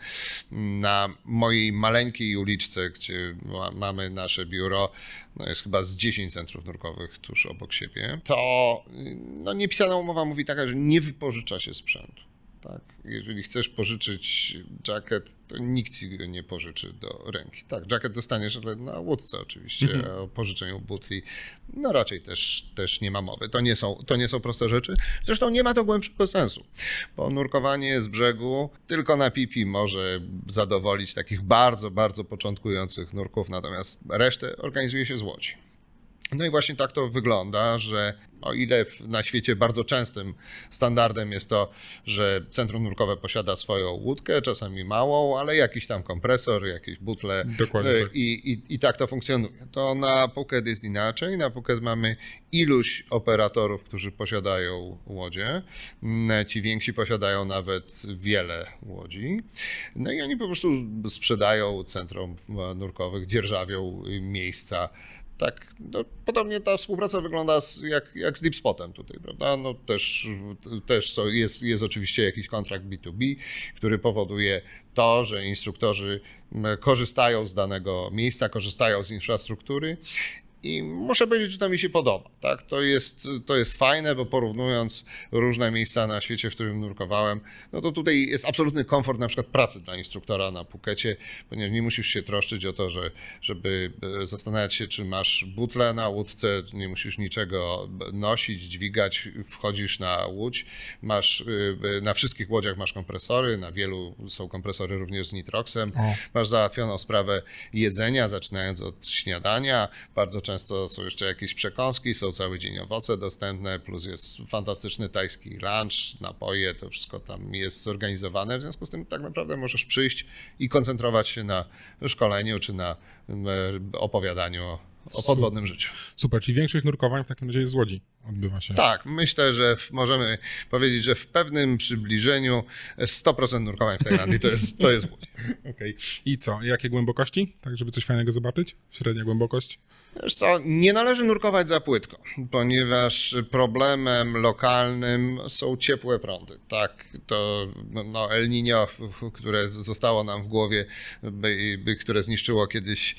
na mojej maleńkiej uliczce, gdzie ma, mamy nasze biuro, no jest chyba z dziesięć centrów nurkowych tuż obok siebie. To no, niepisana umowa mówi taka, że nie wypożycza się sprzętu. Tak, jeżeli chcesz pożyczyć jacket, to nikt ci go nie pożyczy do ręki. Tak, jacket dostaniesz, ale na łódce oczywiście, mm-hmm. a o pożyczeniu butli no raczej też, też nie ma mowy. To nie, są, to nie są proste rzeczy. Zresztą nie ma to głębszego sensu, bo nurkowanie z brzegu tylko na pipi może zadowolić takich bardzo, bardzo początkujących nurków, natomiast resztę organizuje się z łodzi. No i właśnie tak to wygląda, że o ile na świecie bardzo częstym standardem jest to, że centrum nurkowe posiada swoją łódkę, czasami małą, ale jakiś tam kompresor, jakieś butle. Dokładnie tak. I, i, i tak to funkcjonuje. To na Phuket jest inaczej. Na Phuket mamy iluś operatorów, którzy posiadają łodzie. Ci więksi posiadają nawet wiele łodzi. No i oni po prostu sprzedają centrum nurkowych, dzierżawią miejsca. Tak, no, podobnie ta współpraca wygląda z, jak, jak z DeepSpotem tutaj, prawda? No, też też są, jest, jest oczywiście jakiś kontrakt B dwa B, który powoduje to, że instruktorzy korzystają z danego miejsca, korzystają z infrastruktury. I muszę powiedzieć, że to mi się podoba. Tak? To jest, to jest fajne, bo porównując różne miejsca na świecie, w którym nurkowałem, no to tutaj jest absolutny komfort na przykład pracy dla instruktora na Phukecie, ponieważ nie musisz się troszczyć o to, że, żeby zastanawiać się, czy masz butlę na łódce, nie musisz niczego nosić, dźwigać, wchodzisz na łódź, masz, na wszystkich łodziach masz kompresory, na wielu są kompresory również z nitroksem, o. Masz załatwioną sprawę jedzenia, zaczynając od śniadania, bardzo często Często są jeszcze jakieś przekąski, są cały dzień owoce dostępne, plus jest fantastyczny tajski lunch, napoje, to wszystko tam jest zorganizowane. W związku z tym tak naprawdę możesz przyjść i koncentrować się na szkoleniu czy na opowiadaniu o, o podwodnym życiu. Super, czyli większość nurkowań w takim razie z łodzi odbywa się. Tak, myślę, że możemy powiedzieć, że w pewnym przybliżeniu sto procent nurkowań w Tajlandii to jest, to jest łódź. Okej. Okay. I co? Jakie głębokości? Tak, żeby coś fajnego zobaczyć? Średnia głębokość? Wiesz co, nie należy nurkować za płytko, ponieważ problemem lokalnym są ciepłe prądy. Tak, to no, El Niño, które zostało nam w głowie, by, by, które zniszczyło kiedyś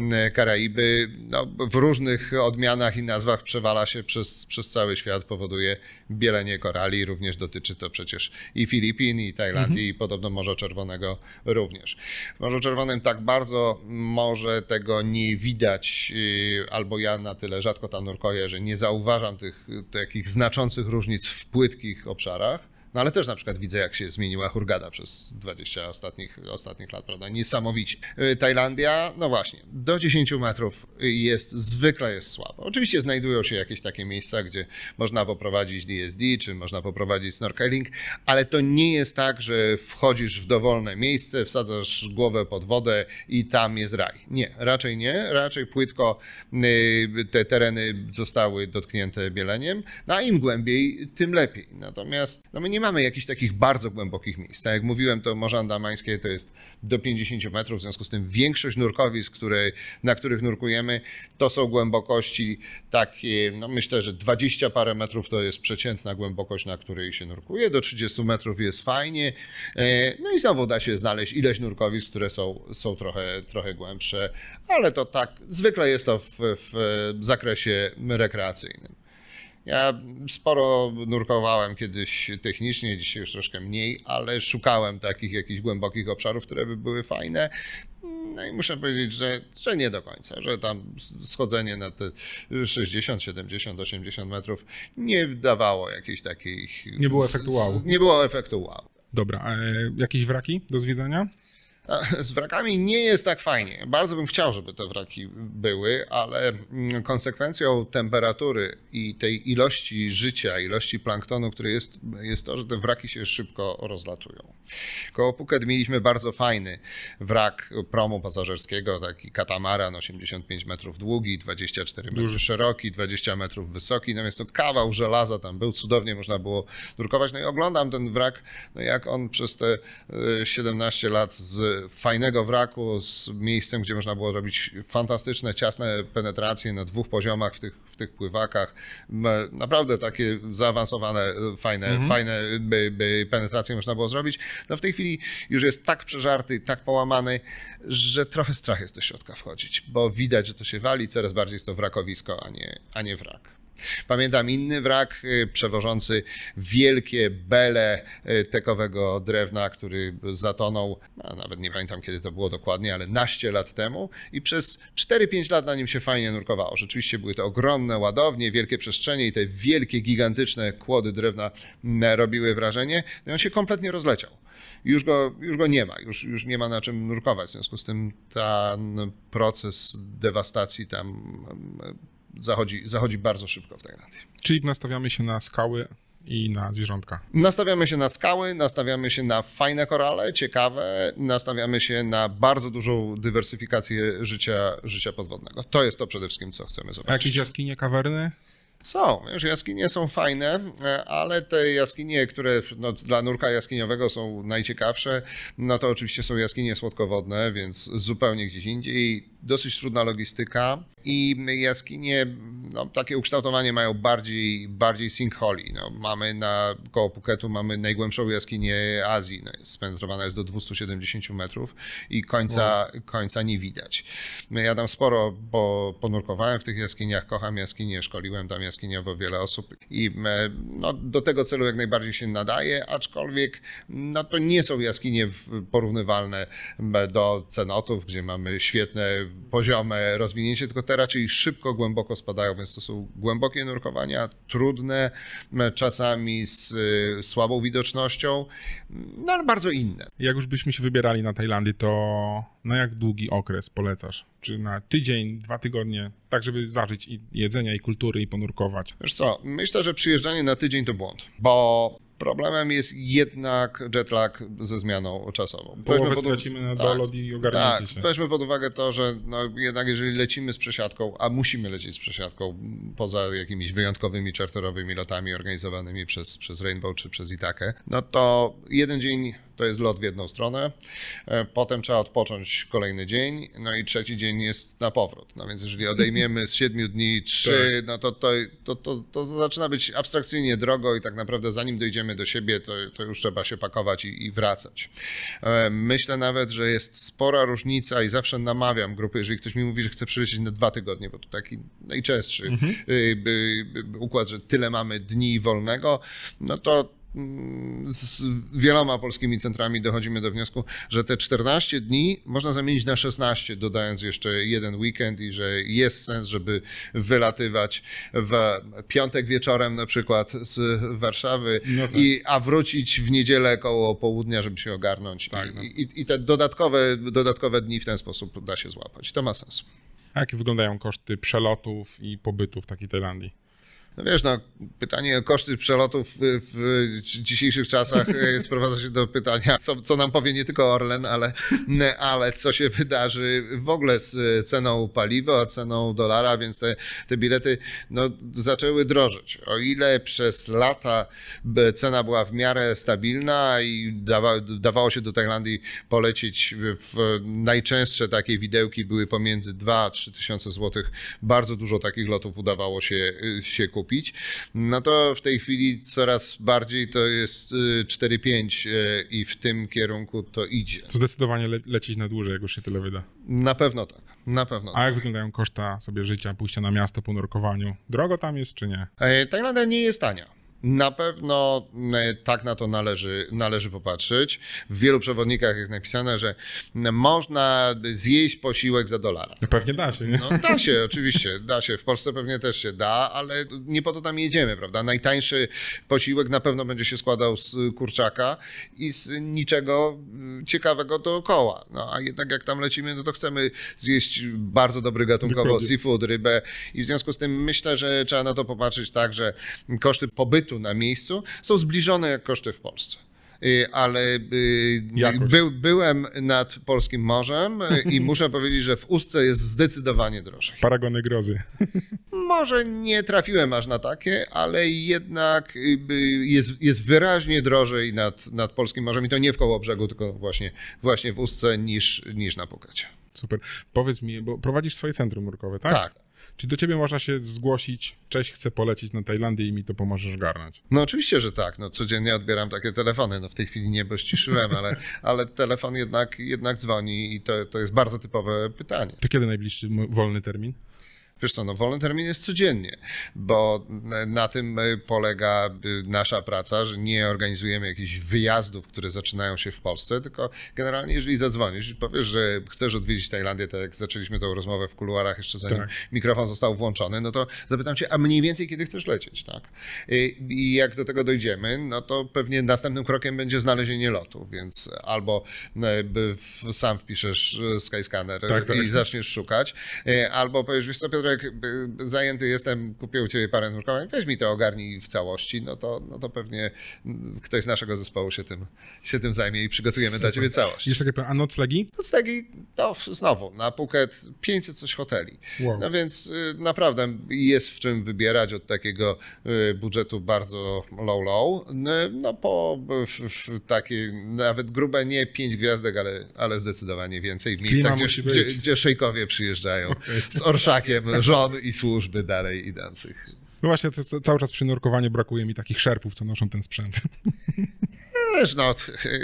Karaiby, no, w różnych odmianach i nazwach przewala się przez, przez cały świat, powoduje bielenie korali. Również dotyczy to przecież i Filipin, i Tajlandii, mhm. i podobno Morza Czerwonego również. W Morzu Czerwonym tak bardzo może tego nie widać, albo ja na tyle rzadko tam nurkuję, że nie zauważam tych takich znaczących różnic w płytkich obszarach. No ale też na przykład widzę, jak się zmieniła Hurghada przez dwadzieścia ostatnich, ostatnich lat, prawda? Niesamowicie. Tajlandia, no właśnie, do dziesięciu metrów jest, zwykle jest słabo. Oczywiście znajdują się jakieś takie miejsca, gdzie można poprowadzić D S D, czy można poprowadzić snorkeling, ale to nie jest tak, że wchodzisz w dowolne miejsce, wsadzasz głowę pod wodę i tam jest raj. Nie, raczej nie. Raczej płytko te tereny zostały dotknięte bieleniem, no a im głębiej, tym lepiej. Natomiast no my nie mamy jakichś takich bardzo głębokich miejsc. Tak jak mówiłem, to Morze Andamańskie to jest do pięćdziesięciu metrów, w związku z tym większość nurkowisk, które, na których nurkujemy, to są głębokości takie, no myślę, że dwadzieścia parę metrów to jest przeciętna głębokość, na której się nurkuje, do trzydziestu metrów jest fajnie, no i znowu da się znaleźć ileś nurkowisk, które są, są trochę, trochę głębsze, ale to tak, zwykle jest to w, w zakresie rekreacyjnym. Ja sporo nurkowałem kiedyś technicznie, dzisiaj już troszkę mniej, ale szukałem takich jakichś głębokich obszarów, które by były fajne. No i muszę powiedzieć, że, że nie do końca, że tam schodzenie na te sześćdziesiąt, siedemdziesiąt, osiemdziesiąt metrów nie dawało jakiejś takiej... Nie było efektu wow. Nie było efektu wow. Dobra, a jakieś wraki do zwiedzania? Z wrakami nie jest tak fajnie. Bardzo bym chciał, żeby te wraki były, ale konsekwencją temperatury i tej ilości życia, ilości planktonu, który jest, jest to, że te wraki się szybko rozlatują. Koło Phuket mieliśmy bardzo fajny wrak promu pasażerskiego, taki katamaran, osiemdziesiąt pięć metrów długi, dwadzieścia cztery metry Duży. szeroki, dwadzieścia metrów wysoki, natomiast to kawał żelaza tam był, cudownie można było nurkować. No i oglądam ten wrak, no jak on przez te siedemnaście lat z fajnego wraku, z miejscem, gdzie można było robić fantastyczne, ciasne penetracje na dwóch poziomach w tych, w tych pływakach. Naprawdę takie zaawansowane, fajne, mhm. fajne by, by penetracje można było zrobić. No w tej chwili już jest tak przeżarty, tak połamany, że trochę strach jest do środka wchodzić, bo widać, że to się wali, coraz bardziej jest to wrakowisko, a nie, a nie wrak. Pamiętam inny wrak przewożący wielkie bele tekowego drewna, który zatonął, no nawet nie pamiętam kiedy to było dokładnie, ale naście lat temu i przez cztery pięć lat na nim się fajnie nurkowało. Rzeczywiście były to ogromne ładownie, wielkie przestrzenie i te wielkie, gigantyczne kłody drewna robiły wrażenie. No i on się kompletnie rozleciał. Już go, już go nie ma, już, już nie ma na czym nurkować. W związku z tym ten proces dewastacji tam zachodzi, zachodzi bardzo szybko w Tajlandii. Czyli nastawiamy się na skały i na zwierzątka. Nastawiamy się na skały, nastawiamy się na fajne korale, ciekawe, nastawiamy się na bardzo dużą dywersyfikację życia, życia podwodnego. To jest to przede wszystkim, co chcemy zobaczyć. A jakieś jaskinie, kawerny? Są, już jaskinie są fajne, ale te jaskinie, które no, dla nurka jaskiniowego są najciekawsze, no to oczywiście są jaskinie słodkowodne, więc zupełnie gdzieś indziej. Dosyć trudna logistyka i jaskinie, no, takie ukształtowanie mają bardziej, bardziej sinkholi. No, mamy na, koło Phuketu mamy najgłębszą jaskinię Azji, no, jest spenetrowana jest do dwieście siedemdziesiąt metrów i końca, wow. końca nie widać. Ja tam sporo po, ponurkowałem w tych jaskiniach, kocham jaskinie, szkoliłem tam jaskiniowo wiele osób i no, do tego celu jak najbardziej się nadaje, aczkolwiek no, to nie są jaskinie porównywalne do cenotów, gdzie mamy świetne poziome rozwinięcie, tylko te raczej szybko, głęboko spadają, więc to są głębokie nurkowania, trudne, czasami z słabą widocznością, no ale bardzo inne. Jak już byśmy się wybierali na Tajlandię, to na jak długi okres polecasz? Czy na tydzień, dwa tygodnie, tak żeby zażyć i jedzenia, i kultury, i ponurkować? Wiesz co, myślę, że przyjeżdżanie na tydzień to błąd, bo problemem jest jednak jetlag ze zmianą czasową. Połowę stracimy na tak, dolot i ogarnięcie tak, się. Weźmy pod uwagę to, że no jednak jeżeli lecimy z przesiadką, a musimy lecieć z przesiadką poza jakimiś wyjątkowymi czarterowymi lotami organizowanymi przez, przez Rainbow czy przez Itakę, no to jeden dzień to jest lot w jedną stronę, potem trzeba odpocząć kolejny dzień, no i trzeci dzień jest na powrót. No więc jeżeli odejmiemy z siedmiu dni trzy, no to to, to, to to zaczyna być abstrakcyjnie drogo i tak naprawdę zanim dojdziemy do siebie, to, to już trzeba się pakować i, i wracać. Myślę nawet, że jest spora różnica i zawsze namawiam grupy, jeżeli ktoś mi mówi, że chce przylecieć na dwa tygodnie, bo to taki najczęstszy mhm. układ, że tyle mamy dni wolnego, no to z wieloma polskimi centrami dochodzimy do wniosku, że te czternaście dni można zamienić na szesnaście, dodając jeszcze jeden weekend i że jest sens, żeby wylatywać w piątek wieczorem na przykład z Warszawy, no tak. i, a wrócić w niedzielę koło południa, żeby się ogarnąć. Tak, I, no. i, I te dodatkowe, dodatkowe dni w ten sposób da się złapać. To ma sens. A jakie wyglądają koszty przelotów i pobytu w takiej Tajlandii? No wiesz, no, pytanie o koszty przelotów w, w dzisiejszych czasach sprowadza się do pytania, co, co nam powie nie tylko Orlen, ale, ale co się wydarzy w ogóle z ceną paliwa, ceną dolara, więc te, te bilety no, zaczęły drożeć. O ile przez lata cena była w miarę stabilna i dawa, dawało się do Tajlandii polecieć w najczęstsze takie widełki były pomiędzy dwa a trzy tysiące złotych, bardzo dużo takich lotów udawało się, się kupić. No to w tej chwili coraz bardziej to jest cztery pięć i w tym kierunku to idzie. To zdecydowanie le- lecieć na dłużej, jak już się tyle wyda. Na pewno tak, na pewno. A jak wyglądają koszta sobie życia, pójścia na miasto po nurkowaniu? Drogo tam jest czy nie? Tajlandia nie jest tania. Na pewno tak na to należy, należy popatrzeć. W wielu przewodnikach jest napisane, że można zjeść posiłek za dolara. No pewnie da się, nie? No da się, oczywiście, da się. W Polsce pewnie też się da, ale nie po to tam jedziemy, prawda? Najtańszy posiłek na pewno będzie się składał z kurczaka i z niczego ciekawego dookoła. No a jednak jak tam lecimy, no to chcemy zjeść bardzo dobry gatunkowo Dokładnie. seafood, rybę i w związku z tym myślę, że trzeba na to popatrzeć tak, że koszty pobytu na miejscu są zbliżone jak koszty w Polsce. Ale by, byłem nad Polskim Morzem i muszę powiedzieć, że w Ustce jest zdecydowanie drożej. Paragony grozy. Może nie trafiłem aż na takie, ale jednak jest, jest wyraźnie drożej nad, nad Polskim Morzem i to nie w Kołobrzegu, tylko właśnie, właśnie w Ustce niż, niż na Phukecie. Super. Powiedz mi, bo prowadzisz swoje centrum nurkowe, tak? Tak. Czy do ciebie można się zgłosić, cześć, chcę polecieć na Tajlandię i mi to pomożesz garnąć? No oczywiście, że tak. No, codziennie odbieram takie telefony. No w tej chwili nie, bo ściszyłem, ale, ale telefon jednak, jednak dzwoni i to, to jest bardzo typowe pytanie. To kiedy najbliższy wolny termin? Wiesz co, no wolny termin jest codziennie, bo na tym polega nasza praca, że nie organizujemy jakichś wyjazdów, które zaczynają się w Polsce, tylko generalnie jeżeli zadzwonisz i powiesz, że chcesz odwiedzić Tajlandię, tak jak zaczęliśmy tą rozmowę w kuluarach jeszcze zanim tak. mikrofon został włączony, no to zapytam cię, a mniej więcej kiedy chcesz lecieć, tak? I, i jak do tego dojdziemy, no to pewnie następnym krokiem będzie znalezienie lotu, więc albo sam wpiszesz Skyscanner tak, tak. i zaczniesz szukać, albo powiesz, wiesz co Piotr, Piotrek, zajęty jestem, kupię u ciebie parę nurkowań, weź mi to ogarnij w całości, no to, no to pewnie ktoś z naszego zespołu się tym, się tym zajmie i przygotujemy Super. Dla ciebie całość. Jeszcze takie, a noclegi? Noclegi, to znowu, na Phuket pięćset coś hoteli. Wow. No więc naprawdę jest w czym wybierać od takiego budżetu bardzo low, low, no po w, w takie nawet grube nie pięć gwiazdek, ale, ale zdecydowanie więcej w miejscach, gdzie, gdzie, gdzie szejkowie przyjeżdżają okay. z orszakiem żon i służby dalej idących. No właśnie, to, to cały czas przy nurkowaniu brakuje mi takich szerpów, co noszą ten sprzęt. Wiesz, no,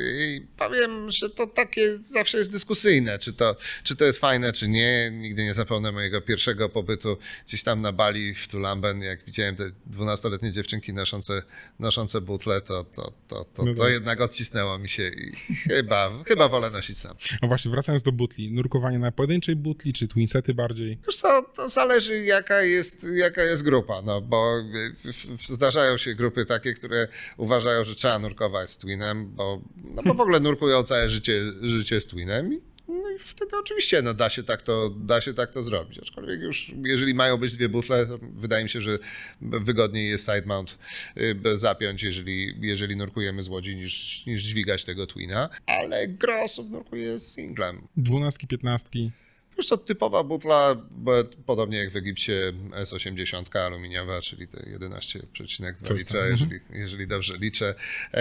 powiem, że to takie zawsze jest dyskusyjne, czy to, czy to jest fajne, czy nie. Nigdy nie zapomnę mojego pierwszego pobytu gdzieś tam na Bali w Tulamben, jak widziałem te dwunastoletnie dziewczynki noszące, noszące butle, to, to, to, to, no to tak. jednak odcisnęło mi się i chyba, chyba wolę nosić sam. No właśnie, wracając do butli, nurkowanie na pojedynczej butli, czy twinsety bardziej? Wiesz co, to zależy jaka jest, jaka jest grupa, no bo zdarzają się grupy takie, które uważają, że trzeba nurkować z twinem, bo, no bo w ogóle nurkują całe życie, życie z twinem i, no i wtedy oczywiście no da, się tak to, da się tak to zrobić. Aczkolwiek już jeżeli mają być dwie butle, to wydaje mi się, że wygodniej jest side mount zapiąć, jeżeli, jeżeli nurkujemy z łodzi, niż, niż dźwigać tego twina, ale gro osób nurkuje z singlem. Dwunastki, piętnastki. Wiesz co, typowa butla, podobnie jak w Egipcie S osiemdziesiąt aluminiowa, czyli te jedenaście przecinek dwa litra, jeżeli, jeżeli dobrze liczę.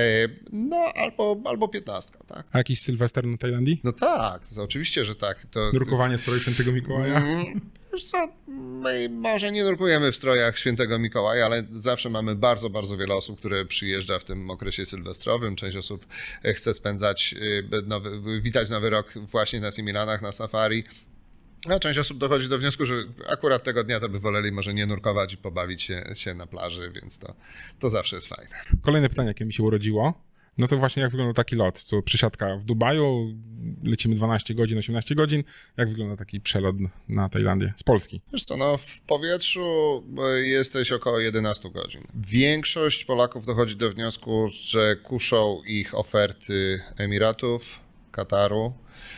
No albo, albo piętnastka, tak. A jakiś Sylwester na Tajlandii? No tak, to oczywiście, że tak. To... Nurkowanie w stroju Świętego Mikołaja? Wiesz co, my może nie nurkujemy w strojach Świętego Mikołaja, ale zawsze mamy bardzo, bardzo wiele osób, które przyjeżdża w tym okresie sylwestrowym. Część osób chce spędzać, nowy, witać Nowy Rok właśnie na Similanach, na safari. A część osób dochodzi do wniosku, że akurat tego dnia to by woleli może nie nurkować i pobawić się, się na plaży, więc to, to zawsze jest fajne. Kolejne pytanie, jakie mi się urodziło, no to właśnie jak wygląda taki lot? To przysiadka w Dubaju, lecimy dwanaście godzin, osiemnaście godzin. Jak wygląda taki przelot na Tajlandię z Polski? Wiesz co, no w powietrzu jesteś około jedenaście godzin. Większość Polaków dochodzi do wniosku, że kuszą ich oferty Emiratów, Kataru.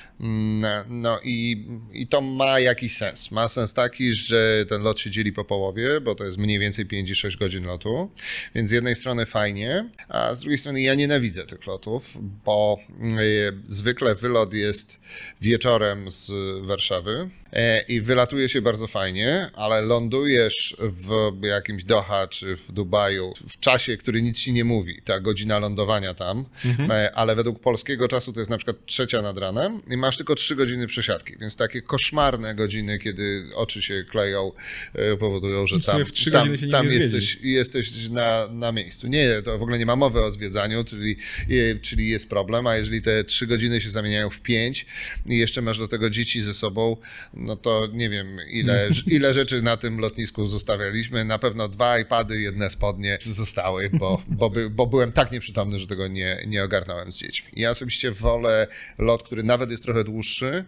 No i, i to ma jakiś sens. Ma sens taki, że ten lot się dzieli po połowie, bo to jest mniej więcej pięć i sześć godzin lotu, więc z jednej strony fajnie, a z drugiej strony ja nienawidzę tych lotów, bo zwykle wylot jest wieczorem z Warszawy i wylatuje się bardzo fajnie, ale lądujesz w jakimś Doha czy w Dubaju w czasie, który nic ci nie mówi, ta godzina lądowania tam, mhm. ale według polskiego czasu to jest na przykład trzecia nad ranem i masz tylko trzy godziny przesiadki, więc takie koszmarne godziny, kiedy oczy się kleją, powodują, że tam, tam, tam jesteś, jesteś na, na miejscu. Nie, to w ogóle nie ma mowy o zwiedzaniu, czyli, czyli jest problem, a jeżeli te trzy godziny się zamieniają w pięć i jeszcze masz do tego dzieci ze sobą, no to nie wiem, ile, ile rzeczy na tym lotnisku zostawialiśmy. Na pewno dwa iPady, jedne spodnie zostały, bo, bo, by, bo byłem tak nieprzytomny, że tego nie, nie ogarnąłem z dziećmi. Ja osobiście wolę lot, który nawet jest trochę dłuższy,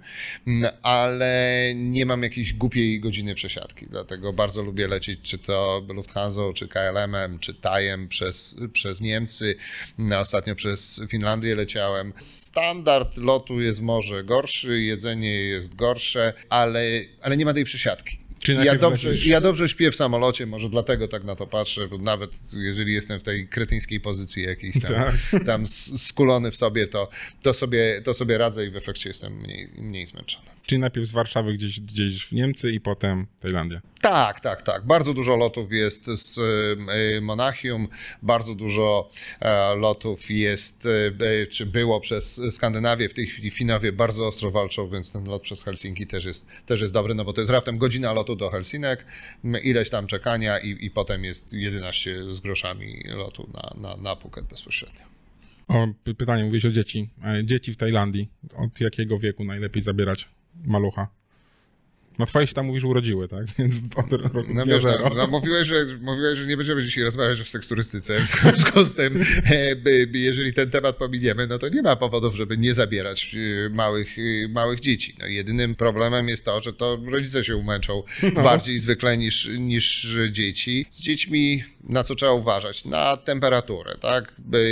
ale nie mam jakiejś głupiej godziny przesiadki. Dlatego bardzo lubię lecieć czy to Lufthansa, czy K L M-em, czy Thaiem przez, przez Niemcy. Ostatnio przez Finlandię leciałem. Standard lotu jest może gorszy, jedzenie jest gorsze, ale, ale nie ma tej przesiadki. Ja dobrze, ja dobrze śpię w samolocie, może dlatego tak na to patrzę, bo nawet jeżeli jestem w tej kretyńskiej pozycji jakiejś tam, tak. tam skulony w sobie, to, to, sobie, to sobie radzę i w efekcie jestem mniej, mniej zmęczony. Czyli najpierw z Warszawy gdzieś, gdzieś w Niemcy i potem Tajlandia. Tak, tak, tak. Bardzo dużo lotów jest z Monachium, bardzo dużo lotów jest, czy było przez Skandynawię. W tej chwili Finowie bardzo ostro walczą, więc ten lot przez Helsinki też jest, też jest dobry, no bo to jest raptem godzina lotu do Helsinek, ileś tam czekania i, i potem jest jedenaście z groszami lotu na, na, na Phuket bezpośrednio. O, pytanie, mówiłeś o dzieci. Dzieci w Tajlandii. Od jakiego wieku najlepiej zabierać malucha? No twoje się tam mówisz urodziły, tak? Więc od roku no wiesz, no, no, mówiłeś, że, mówiłeś, że nie będziemy dzisiaj rozmawiać o seksturystyce. W związku z tym, by, by, jeżeli ten temat pominiemy, no to nie ma powodów, żeby nie zabierać małych, małych dzieci. No, jedynym problemem jest to, że to rodzice się umęczą no. bardziej zwykle niż, niż dzieci. Z dziećmi na co trzeba uważać? Na temperaturę, tak? By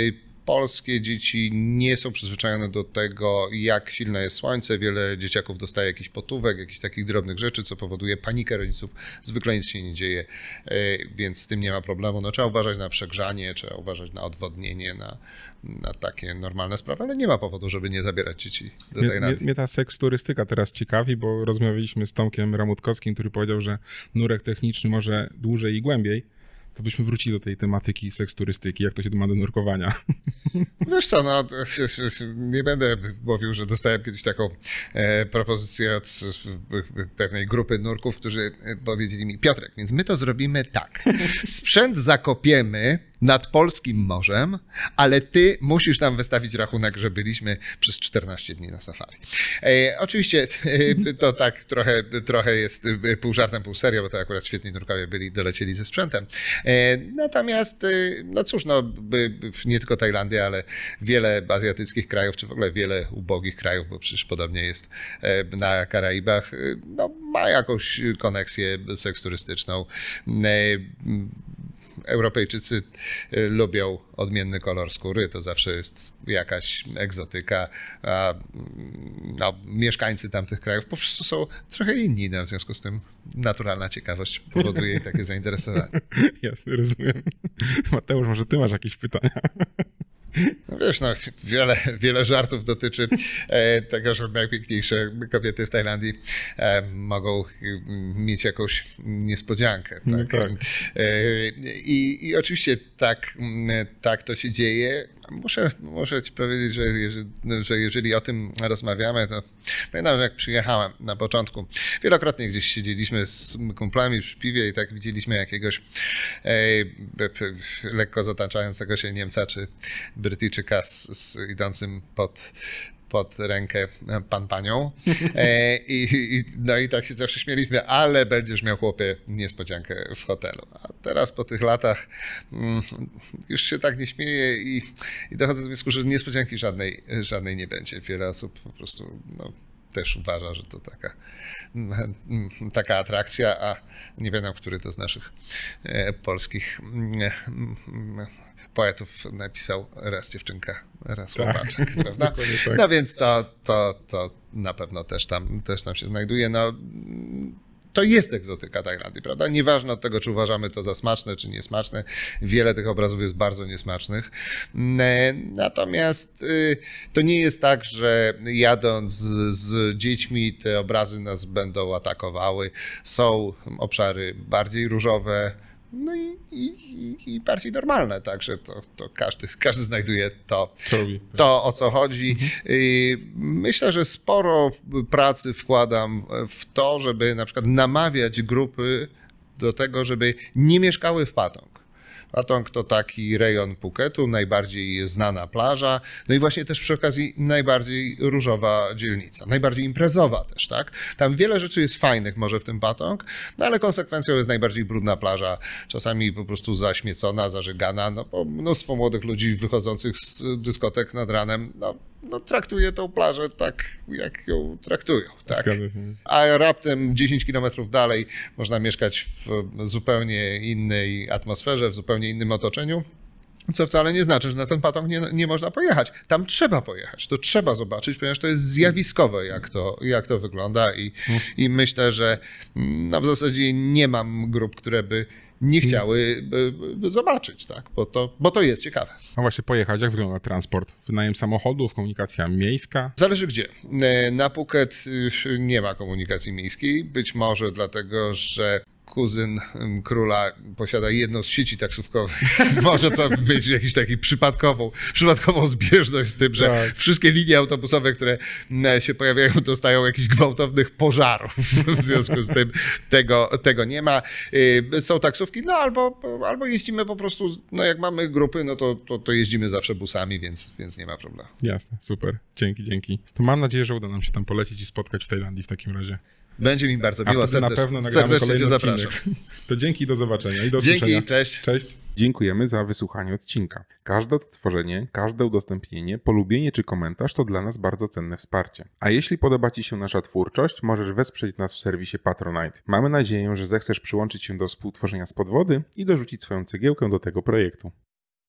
polskie dzieci nie są przyzwyczajone do tego, jak silne jest słońce. Wiele dzieciaków dostaje jakichś potówek, jakichś takich drobnych rzeczy, co powoduje panikę rodziców. Zwykle nic się nie dzieje, więc z tym nie ma problemu. No, trzeba uważać na przegrzanie, trzeba uważać na odwodnienie, na, na takie normalne sprawy, ale nie ma powodu, żeby nie zabierać dzieci do Mnie, Tajlandii. mnie, mnie ta seksturystyka teraz ciekawi, bo rozmawialiśmy z Tomkiem Ramutkowskim, który powiedział, że nurek techniczny może dłużej i głębiej. To byśmy wrócili do tej tematyki seksturystyki, jak to się ma do nurkowania. Wiesz co, no, nie będę mówił, że dostałem kiedyś taką e, propozycję od pewnej grupy nurków, którzy powiedzieli mi: Piotrek, więc my to zrobimy tak. Sprzęt zakopiemy nad polskim morzem, ale ty musisz nam wystawić rachunek, że byliśmy przez czternaście dni na safari. E, oczywiście e, to tak trochę, trochę jest pół żartem, pół serio, bo to akurat świetni nurkowie byli, dolecieli ze sprzętem. E, natomiast, e, no cóż, no, by, nie tylko Tajlandia, ale wiele azjatyckich krajów, czy w ogóle wiele ubogich krajów, bo przecież podobnie jest e, na Karaibach, e, no, ma jakąś koneksję seksurystyczną. E, Europejczycy lubią odmienny kolor skóry, to zawsze jest jakaś egzotyka, a no, mieszkańcy tamtych krajów po prostu są trochę inni, no, w związku z tym naturalna ciekawość powoduje takie zainteresowanie. Jasne, rozumiem. Mateusz, może ty masz jakieś pytania? No wiesz, no, wiele, wiele żartów dotyczy e, tego, że najpiękniejsze kobiety w Tajlandii e, mogą mieć jakąś niespodziankę. Tak? No tak. E, i, I oczywiście tak, tak to się dzieje. Muszę, muszę ci powiedzieć, że jeżeli, że jeżeli o tym rozmawiamy, to pamiętam, że jak przyjechałem na początku, wielokrotnie gdzieś siedzieliśmy z kumplami przy piwie i tak widzieliśmy jakiegoś e, lekko zataczającego się Niemca czy Brytyjczyka z, z idącym pod pod rękę pan panią. E, i, i, no i tak się zawsze śmieliśmy, ale będziesz miał, chłopie, niespodziankę w hotelu. A teraz po tych latach mm, już się tak nie śmieję i, i dochodzę do wniosku, że niespodzianki żadnej, żadnej nie będzie. Wiele osób po prostu no, też uważa, że to taka, taka atrakcja, a nie wiem, który to z naszych e, polskich e, poetów napisał raz dziewczynka, raz tak. chłopaczek, prawda? Tak. No więc to, to, to na pewno też tam, też tam się znajduje. No, to jest egzotyka Tajlandii, prawda? Nieważne od tego, czy uważamy to za smaczne, czy niesmaczne. Wiele tych obrazów jest bardzo niesmacznych. Natomiast to nie jest tak, że jadąc z, z dziećmi te obrazy nas będą atakowały. Są obszary bardziej różowe, no i, i, i bardziej normalne, także to, to każdy, każdy znajduje to, to, o co chodzi. Mhm. Myślę, że sporo pracy wkładam w to, żeby na przykład namawiać grupy do tego, żeby nie mieszkały w Patong. Patong to taki rejon Phuketu, najbardziej znana plaża, no i właśnie też przy okazji najbardziej różowa dzielnica, najbardziej imprezowa też, tak? Tam wiele rzeczy jest fajnych może w tym Patong, no ale konsekwencją jest najbardziej brudna plaża, czasami po prostu zaśmiecona, zażegana, no bo mnóstwo młodych ludzi wychodzących z dyskotek nad ranem, no, no traktuje tą plażę tak, jak ją traktują, tak? A raptem dziesięć kilometrów dalej można mieszkać w zupełnie innej atmosferze, w zupełnie innym otoczeniu, co wcale nie znaczy, że na ten Patong nie, nie można pojechać. Tam trzeba pojechać, to trzeba zobaczyć, ponieważ to jest zjawiskowe, jak to, jak to wygląda i, hmm. i myślę, że no, w zasadzie nie mam grup, które by nie chciały zobaczyć, tak? Bo to, bo to jest ciekawe. A właśnie pojechać, jak wygląda transport? Wynajem samochodów, komunikacja miejska? Zależy gdzie. Na Phuket nie ma komunikacji miejskiej, być może dlatego, że kuzyn króla posiada jedną z sieci taksówkowych. Może to być jakiś taki przypadkową, przypadkową zbieżność z tym, że tak. Wszystkie linie autobusowe, które się pojawiają, dostają jakichś gwałtownych pożarów. W związku z tym tego, tego nie ma. Są taksówki, no albo, albo jeździmy po prostu, no jak mamy grupy, no to, to, to jeździmy zawsze busami, więc, więc nie ma problemu. Jasne, super. Dzięki, dzięki. To mam nadzieję, że uda nam się tam polecieć i spotkać w Tajlandii w takim razie. Będzie mi bardzo miło, serdecznie, na pewno serdecznie cię zapraszam. To dzięki i do zobaczenia. I do Dzięki, usłyszenia. cześć. Cześć. Dziękujemy za wysłuchanie odcinka. Każde odtworzenie, każde udostępnienie, polubienie czy komentarz to dla nas bardzo cenne wsparcie. A jeśli podoba Ci się nasza twórczość, możesz wesprzeć nas w serwisie Patronite. Mamy nadzieję, że zechcesz przyłączyć się do współtworzenia z podwody i dorzucić swoją cegiełkę do tego projektu.